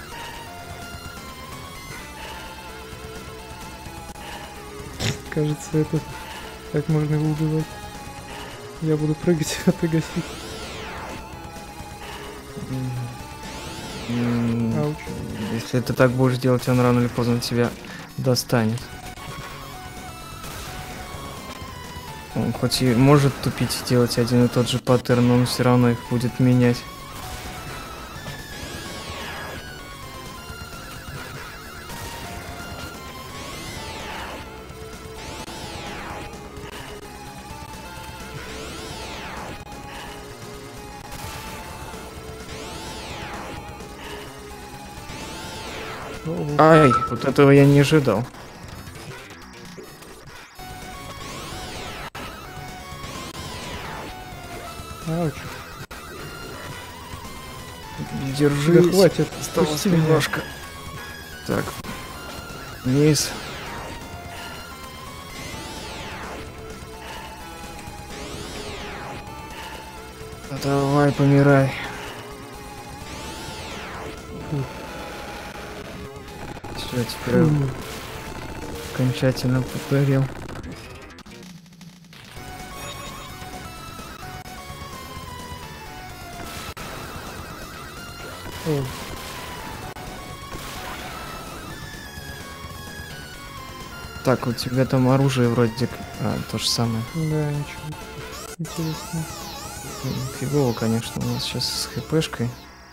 [SPEAKER 1] Кажется, это так можно его убивать. Я буду прыгать, а ты гасить. Ауч.
[SPEAKER 3] Если ты так будешь делать, он рано или поздно тебя достанет. Он хоть и может тупить и делать один и тот же паттерн, но он все равно их будет менять.
[SPEAKER 1] О-о.
[SPEAKER 3] Ай, вот этого я не ожидал.
[SPEAKER 1] Ауч.
[SPEAKER 3] Держи.
[SPEAKER 1] Да хватит,
[SPEAKER 3] Осталось
[SPEAKER 1] пусти меня.
[SPEAKER 3] немножко. Так. Вниз. Давай, помирай. Все, теперь я
[SPEAKER 1] Фу.
[SPEAKER 3] окончательно повторил.
[SPEAKER 1] О,
[SPEAKER 3] Так, у тебя там оружие вроде а, то же самое.
[SPEAKER 1] да, ничего. Интересно.
[SPEAKER 3] М, Фигово, конечно, у нас сейчас с хпшкой.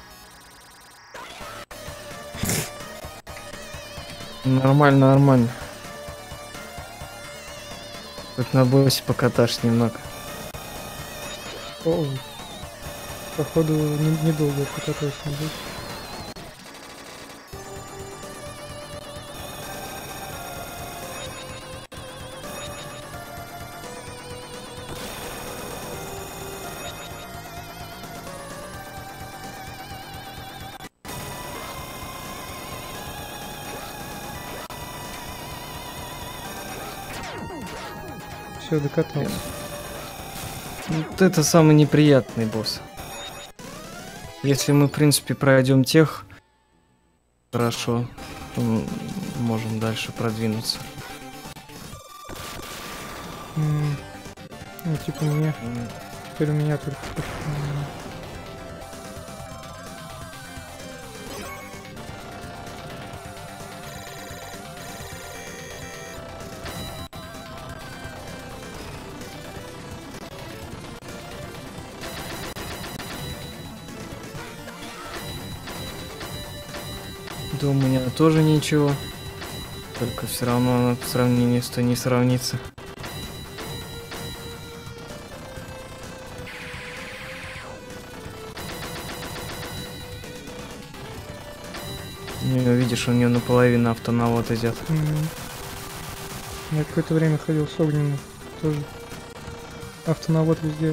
[SPEAKER 3] Нормально, нормально. Хоть на боссе покаташь немного.
[SPEAKER 1] О, Походу, не- недолго покатаюсь на бой. Все, докатался.
[SPEAKER 3] Вот это самый неприятный босс. Если мы, в принципе, пройдем тех, хорошо, то мы можем дальше продвинуться.
[SPEAKER 1] М, Ну, типа мне. Теперь у меня только... м,
[SPEAKER 3] Да у меня тоже ничего. Только все равно она по сравнению с той не сравнится. Не, видишь, у нее наполовину автонавод идет.
[SPEAKER 1] Мгм. Я какое-то время ходил с огненным тоже. Автонавод везде.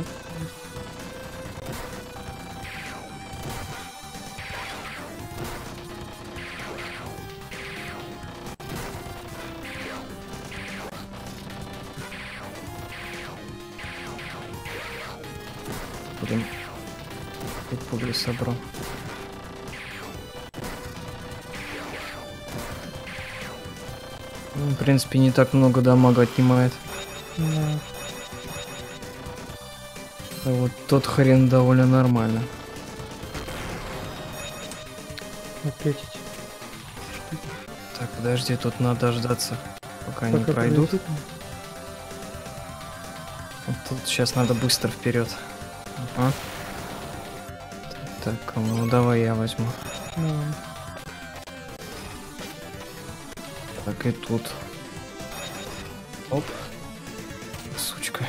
[SPEAKER 3] Блин. Тут пули собрал. Ну, в принципе, не так много дамага отнимает.
[SPEAKER 1] Да.
[SPEAKER 3] А вот тот хрен довольно нормально.
[SPEAKER 1] Опять эти.
[SPEAKER 3] Так, подожди, тут надо дождаться, пока они
[SPEAKER 1] Пока
[SPEAKER 3] пройдут.
[SPEAKER 1] пройдут.
[SPEAKER 3] Вот тут сейчас надо быстро вперед. Ага. Так, ну давай я возьму.
[SPEAKER 1] Давай.
[SPEAKER 3] Так и тут. Оп. Сучка.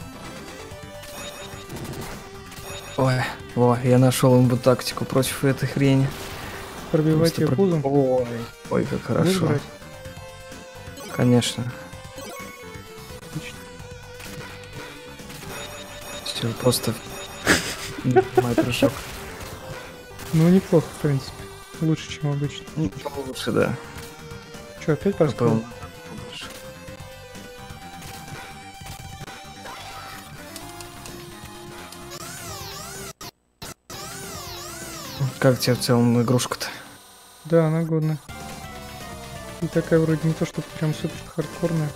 [SPEAKER 3] Ой, во, я нашел имбу тактику против этой хрени.
[SPEAKER 1] Пробивать
[SPEAKER 3] Просто
[SPEAKER 1] ее
[SPEAKER 3] проб-
[SPEAKER 1] пузом.
[SPEAKER 3] Ой, ой, как
[SPEAKER 1] Будешь
[SPEAKER 3] хорошо.
[SPEAKER 1] брать?
[SPEAKER 3] Конечно.
[SPEAKER 1] Отлично.
[SPEAKER 3] Все, просто мой прыжок.
[SPEAKER 1] Ну, неплохо, в принципе. Лучше, чем обычно.
[SPEAKER 3] Ну, лучше, да.
[SPEAKER 1] Че, опять поспал?
[SPEAKER 3] Попал. Как тебе в целом игрушка-то?
[SPEAKER 1] Да, она годная. И такая вроде не то, что прям супер хардкорная.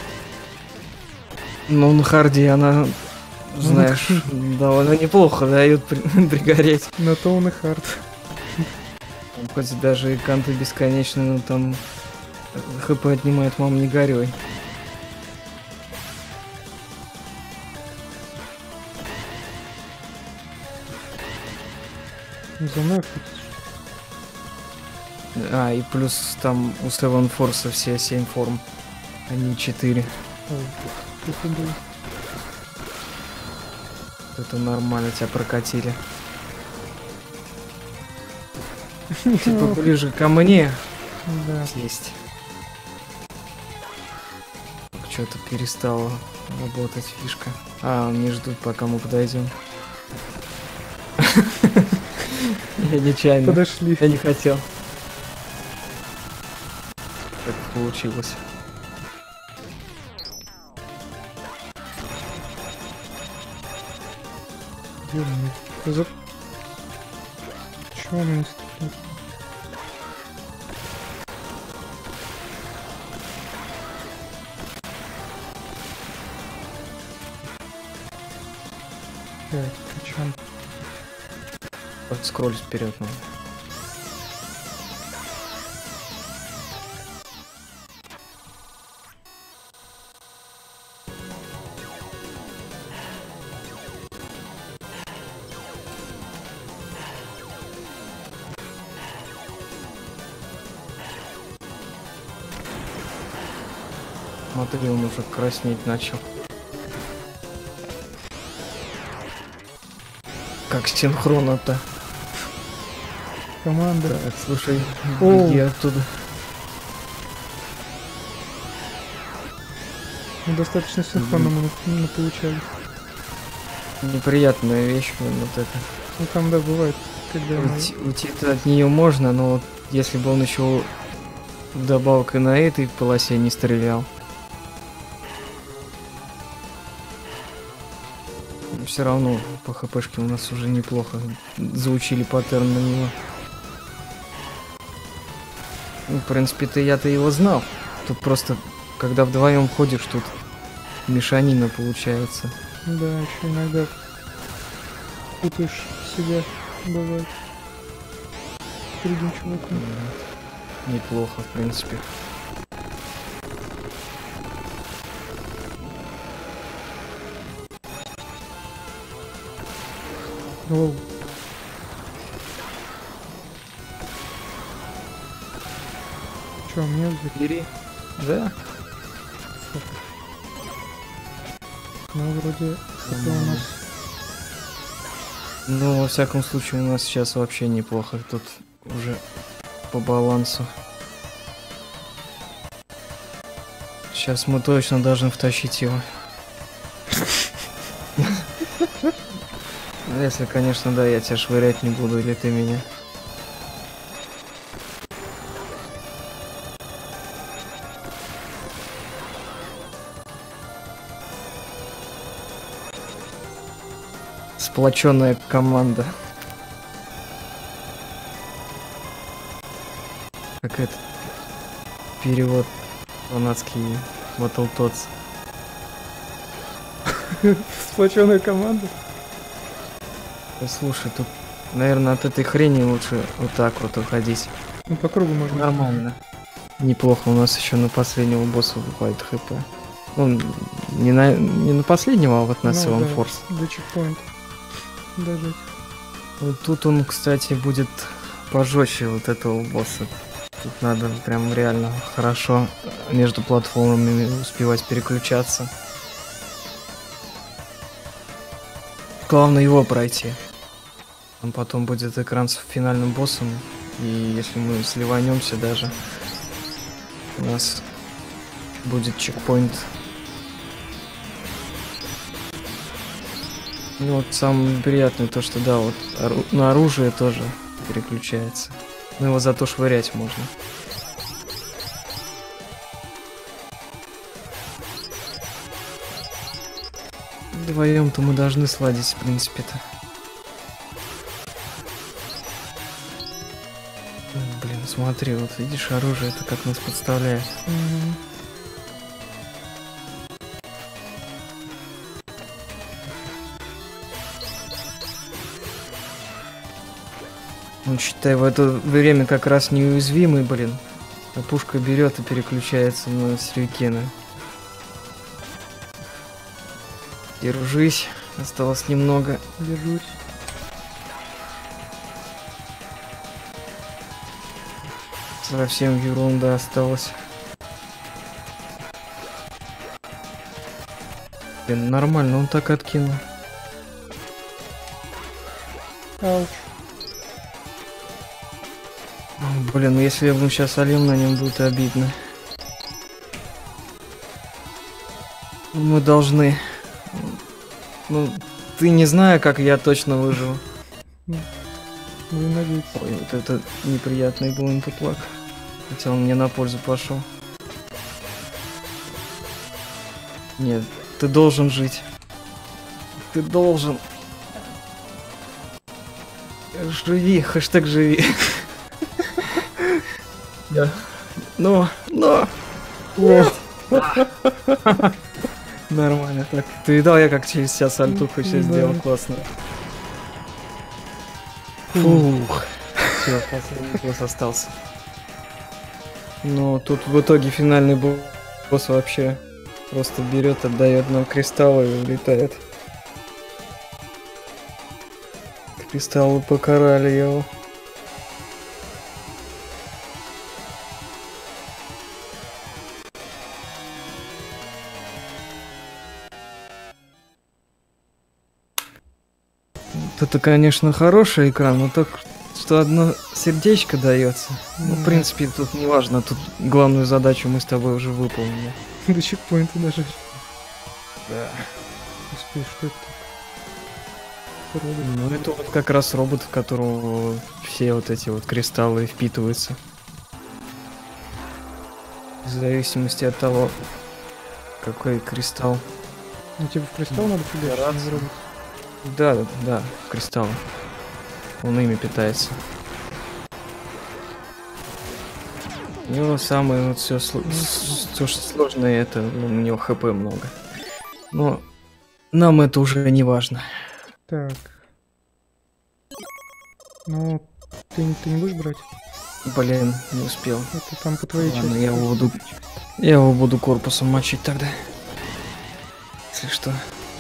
[SPEAKER 3] Ну, на харде она, знаешь, довольно неплохо дает при- пригореть.
[SPEAKER 1] Но то он и хард.
[SPEAKER 3] Хоть даже и канты бесконечные, но там хп отнимает, мам, не горюй.
[SPEAKER 1] За мной охотится.
[SPEAKER 3] А, и плюс там у Seven Force все семь форм, а не четыре.
[SPEAKER 1] Ой, тут было.
[SPEAKER 3] Это нормально, тебя прокатили. Типа ближе ко мне
[SPEAKER 1] Да.
[SPEAKER 3] есть. Что-то перестала работать фишка. А, они ждут, пока мы подойдем. Я нечаянно.
[SPEAKER 1] Подошли.
[SPEAKER 3] Я не хотел. Так получилось.
[SPEAKER 1] Ёбаный. За... Чё он не стреляет? Пять, причем.
[SPEAKER 3] Скроль вперед надо. Смотри, он уже краснеть начал. Как синхронно-то.
[SPEAKER 1] Команда.
[SPEAKER 3] Так, слушай,
[SPEAKER 1] О.
[SPEAKER 3] где оттуда?
[SPEAKER 1] Мы достаточно синхронно мы мы получали.
[SPEAKER 3] Неприятная вещь, вот это.
[SPEAKER 1] Ну там, да, бывает, когда мы...
[SPEAKER 3] Уйти, уйти-то от нее можно, но вот если бы он еще вдобавок и на этой полосе не стрелял. Все равно по хпшке у нас уже неплохо заучили паттерн на него. Ну, в принципе-то я-то его знал. Тут просто, когда вдвоем ходишь, тут мешанина получается.
[SPEAKER 1] Да, еще иногда путаешь себя, бывает. С другим чуваком.
[SPEAKER 3] Да. Неплохо, в принципе.
[SPEAKER 1] Воу. Че, мне взять?
[SPEAKER 3] Бери. Да?
[SPEAKER 1] Ну, вроде это у нас...
[SPEAKER 3] Ну, во всяком случае, у нас сейчас вообще неплохо. Тут уже по балансу. Сейчас мы точно должны втащить его. Если, конечно, да, я тебя швырять не буду, или ты меня. Сплоченная команда. Как это перевод фанатский Battletoads.
[SPEAKER 1] Сплоченная команда.
[SPEAKER 3] Слушай, тут, наверное, от этой хрени лучше вот так вот уходить.
[SPEAKER 1] Ну, по кругу можно.
[SPEAKER 3] Нормально. Неплохо, у нас еще на последнего босса бывает хп. Ну, не на, не на последнего, а вот на
[SPEAKER 1] Ну,
[SPEAKER 3] Seven
[SPEAKER 1] да,
[SPEAKER 3] Force.
[SPEAKER 1] до чекпоинта. Дожить.
[SPEAKER 3] Вот тут он, кстати, будет пожестче вот этого босса. Тут надо прям реально хорошо между платформами успевать переключаться. Главное его пройти. Там потом будет экран с финальным боссом. И если мы сливанемся даже, у нас будет чекпоинт. Ну вот самое приятное то, что да, вот ору- на оружие тоже переключается. Но его зато швырять можно. Вдвоем-то мы должны сладить, в принципе-то. Блин, смотри, вот видишь, оружие это как нас подставляет.
[SPEAKER 1] Мгм.
[SPEAKER 3] Он, считай, в это время как раз неуязвимый, блин. А пушка берет и переключается на сюрикены. Держись, осталось немного.
[SPEAKER 1] Держусь.
[SPEAKER 3] Совсем ерунда осталась. Блин, нормально, он так откинул.
[SPEAKER 1] Ауч.
[SPEAKER 3] Блин, ну если мы сейчас олем на нем, будет обидно. Мы должны... Ну, ты не знаю, как я точно выживу.
[SPEAKER 1] Будем надеяться.
[SPEAKER 3] Ой, вот это неприятный был инпутлаг. Хотя он мне на пользу пошел. Нет, ты должен жить. Ты должен. Живи, хэштег живи. Да. Но, но. Вот. Нормально так. Ты видал, я как через себя сальтуху сейчас
[SPEAKER 1] Да.
[SPEAKER 3] сделал классно. Фух. Все, последний босс остался. Но тут в итоге финальный бо- босс вообще просто берет, отдает нам кристаллы и улетает. Кристаллы покарали его. Это, конечно, хороший экран, но только что одно сердечко дается. Ну, в принципе, тут не важно. Тут главную задачу мы с тобой уже выполнили.
[SPEAKER 1] До чекпоинта даже.
[SPEAKER 3] Да.
[SPEAKER 1] Господи, что это так? Робот.
[SPEAKER 3] Ну, это вот как раз робот, в которого все вот эти вот кристаллы впитываются. В зависимости от того, какой кристалл.
[SPEAKER 1] Ну, типа в кристалл надо фигачить, а не в робот.
[SPEAKER 3] Да, да, да, кристаллы. Он ими питается. У него самое вот все, все сложное, это ну, у него хп много. Но нам это уже не важно.
[SPEAKER 1] Так. Ну, ты, ты не будешь брать?
[SPEAKER 3] Блин, не успел.
[SPEAKER 1] Это там по твоей
[SPEAKER 3] Ладно,
[SPEAKER 1] части.
[SPEAKER 3] я его буду, я его буду корпусом мочить тогда. Если что.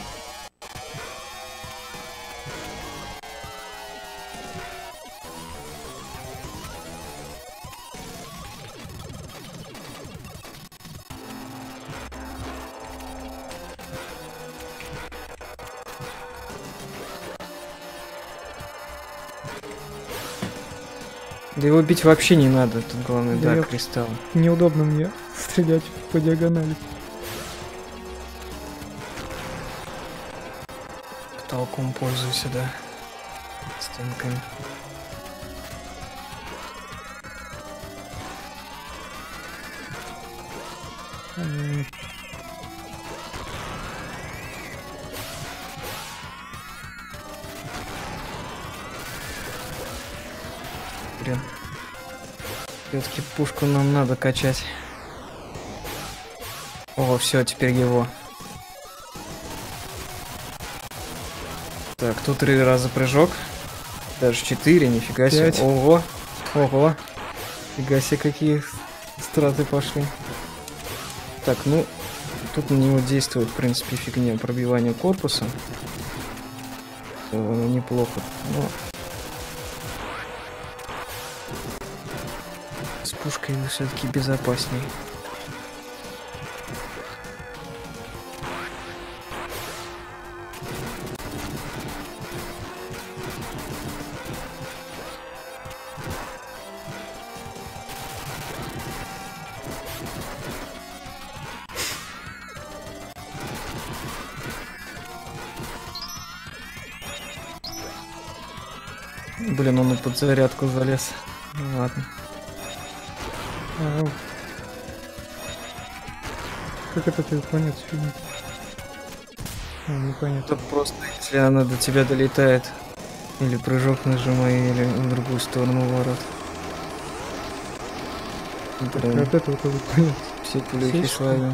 [SPEAKER 3] Да его бить вообще не надо, тут главное,
[SPEAKER 1] Да
[SPEAKER 3] да,
[SPEAKER 1] я-
[SPEAKER 3] кристалл.
[SPEAKER 1] Неудобно мне стрелять по диагонали.
[SPEAKER 3] Потолком пользуйся, да. Стенками.
[SPEAKER 1] М,
[SPEAKER 3] Блин. Все-таки пушку нам надо качать. О, все, теперь его. Так, тут три раза прыжок. Даже четыре, нифига себе.
[SPEAKER 1] Пять.
[SPEAKER 3] Ого. Ого. Нифига себе, какие страты пошли. Так, ну, тут на него действует, в принципе, фигня пробивания корпуса. О, неплохо. Но... С пушкой все-таки безопасней. Блин, он и под зарядку залез. Ну, ладно.
[SPEAKER 1] ау. Как это ты понять фигня? А, непонятно.
[SPEAKER 3] Это просто, если она до тебя долетает, или прыжок нажимай, или в другую сторону ворот. Блин,
[SPEAKER 1] От этого тоже понять.
[SPEAKER 3] все плюхи
[SPEAKER 1] сечка.
[SPEAKER 3] славим.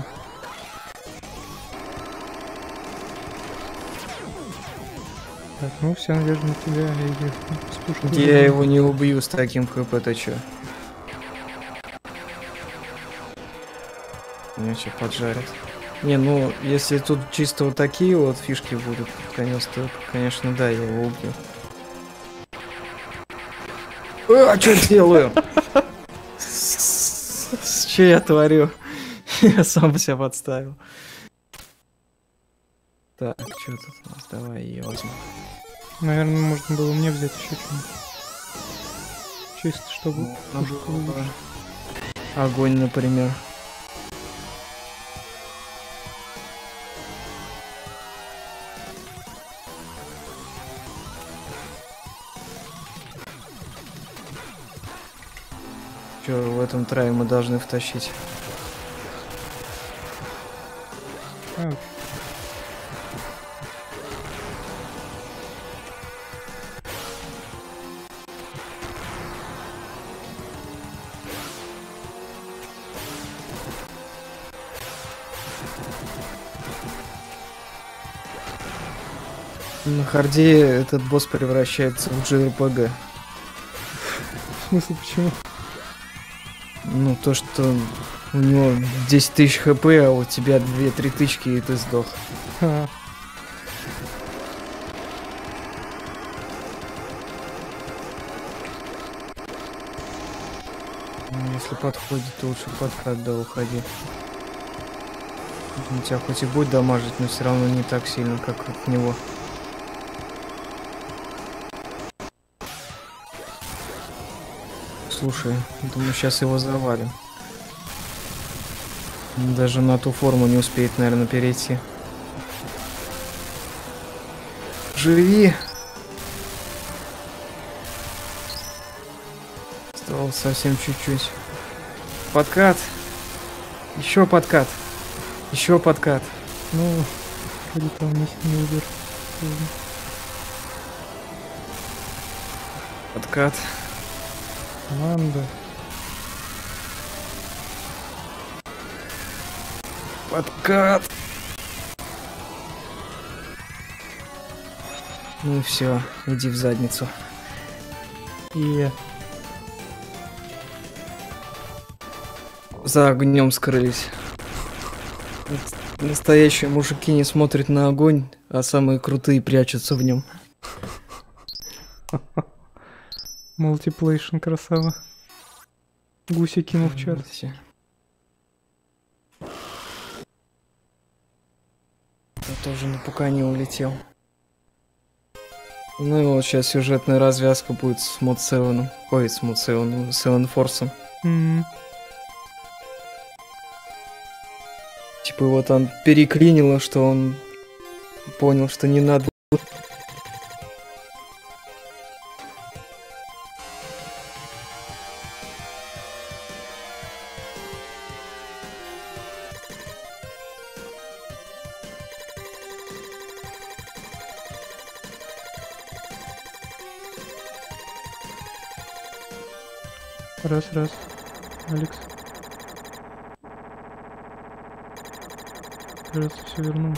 [SPEAKER 1] Так, ну вся надежда на тебя, иди с пушкой.
[SPEAKER 3] Я его не убью с таким хп, ты чё? Меня что поджарит. Не, ну, если тут чисто вот такие вот фишки будут, конец, то, конечно, да, я его убью. А, что делаю? Что я творю? Я сам себя подставил. Так, что тут у нас? Давай ее возьмем.
[SPEAKER 1] Наверное, можно было мне взять еще что-нибудь. Чисто, чтобы...
[SPEAKER 3] Ну,
[SPEAKER 1] пушку
[SPEAKER 3] было бы.
[SPEAKER 1] увеличить.
[SPEAKER 3] Огонь, например. Чё, в этом трае мы должны втащить.
[SPEAKER 1] А,
[SPEAKER 3] На харде этот босс превращается в джей ар пи джи.
[SPEAKER 1] в смысле, почему?
[SPEAKER 3] Ну, то, что у него десять тысяч хп, а у тебя две-три тычки, и ты сдох.
[SPEAKER 1] А,
[SPEAKER 3] Ну, если подходит, то лучше подкат, да, уходи. Он тебя хоть и будет дамажить, но все равно не так сильно, как от него. слушай, думаю, сейчас его завалим. Даже на ту форму не успеет, наверное, перейти. Живи! Осталось совсем чуть-чуть. Подкат! Еще подкат! Еще подкат!
[SPEAKER 1] Ну, вроде там не, не удержит.
[SPEAKER 3] Подкат.
[SPEAKER 1] Команда.
[SPEAKER 3] Подкат! Ну все, иди в задницу.
[SPEAKER 1] И
[SPEAKER 3] За огнем скрылись. Настоящие мужики не смотрят на огонь, а самые крутые прячутся в нем.
[SPEAKER 1] мультиплейшн красава. Гуси кинул в чат.
[SPEAKER 3] Все. Я тоже на пукане улетел. Ну и вот сейчас сюжетная развязка будет с Мод Севеном. Ой, с Мод Севеном, с Севен Форсом.
[SPEAKER 1] М.
[SPEAKER 3] Типа его там переклинило, что он понял, что не надо.
[SPEAKER 1] Раз, раз. Алекс. Кажется, все вернулось.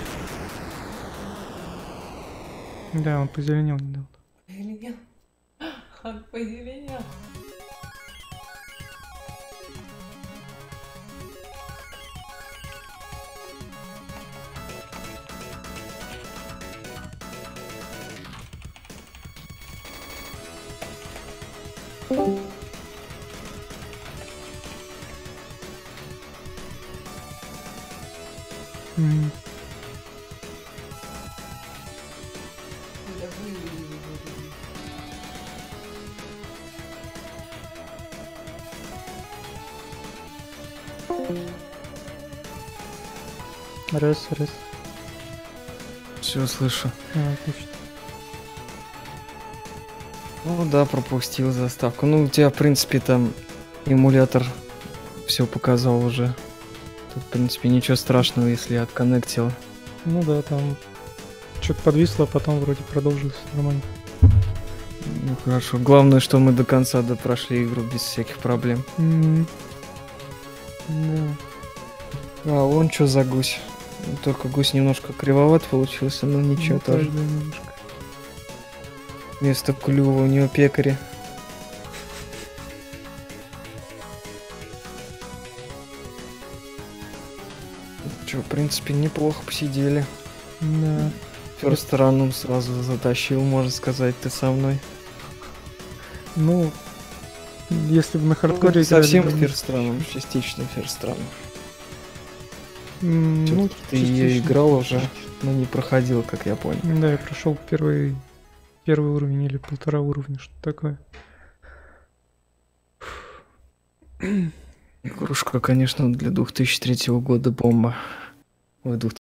[SPEAKER 1] Да, он позеленел недавно.
[SPEAKER 2] Позеленел. Он позеленел.
[SPEAKER 1] М. Раз, раз.
[SPEAKER 3] Все слышу.
[SPEAKER 1] А, отлично.
[SPEAKER 3] Ну да, пропустил заставку. Ну у тебя, в принципе, там эмулятор все показал уже. Тут, в принципе, ничего страшного, если отконнектил.
[SPEAKER 1] Ну да, там что-то подвисло, а потом вроде продолжилось нормально.
[SPEAKER 3] Ну хорошо. Главное, что мы до конца допрошли игру без всяких проблем.
[SPEAKER 1] М. Да.
[SPEAKER 3] А вон что за гусь. Только гусь немножко кривоват получился, но ничего
[SPEAKER 1] Ну,
[SPEAKER 3] тоже.
[SPEAKER 1] каждая немножко.
[SPEAKER 3] Вместо клюва у него пекари. Че, в принципе, неплохо посидели.
[SPEAKER 1] Да.
[SPEAKER 3] Ферст раном сразу затащил, можно сказать, ты со мной.
[SPEAKER 1] Ну, если бы на хардкоре играли,
[SPEAKER 3] совсем
[SPEAKER 1] да,
[SPEAKER 3] ферст раном, частично ферст раном.
[SPEAKER 1] м, ну,
[SPEAKER 3] Ты ее
[SPEAKER 1] частично.
[SPEAKER 3] играл уже, но не проходил, как я понял.
[SPEAKER 1] Да, я прошел первый, первый уровень или полтора уровня, что такое.
[SPEAKER 3] Игрушка, конечно, для две тысячи третьего года бомба. Ой,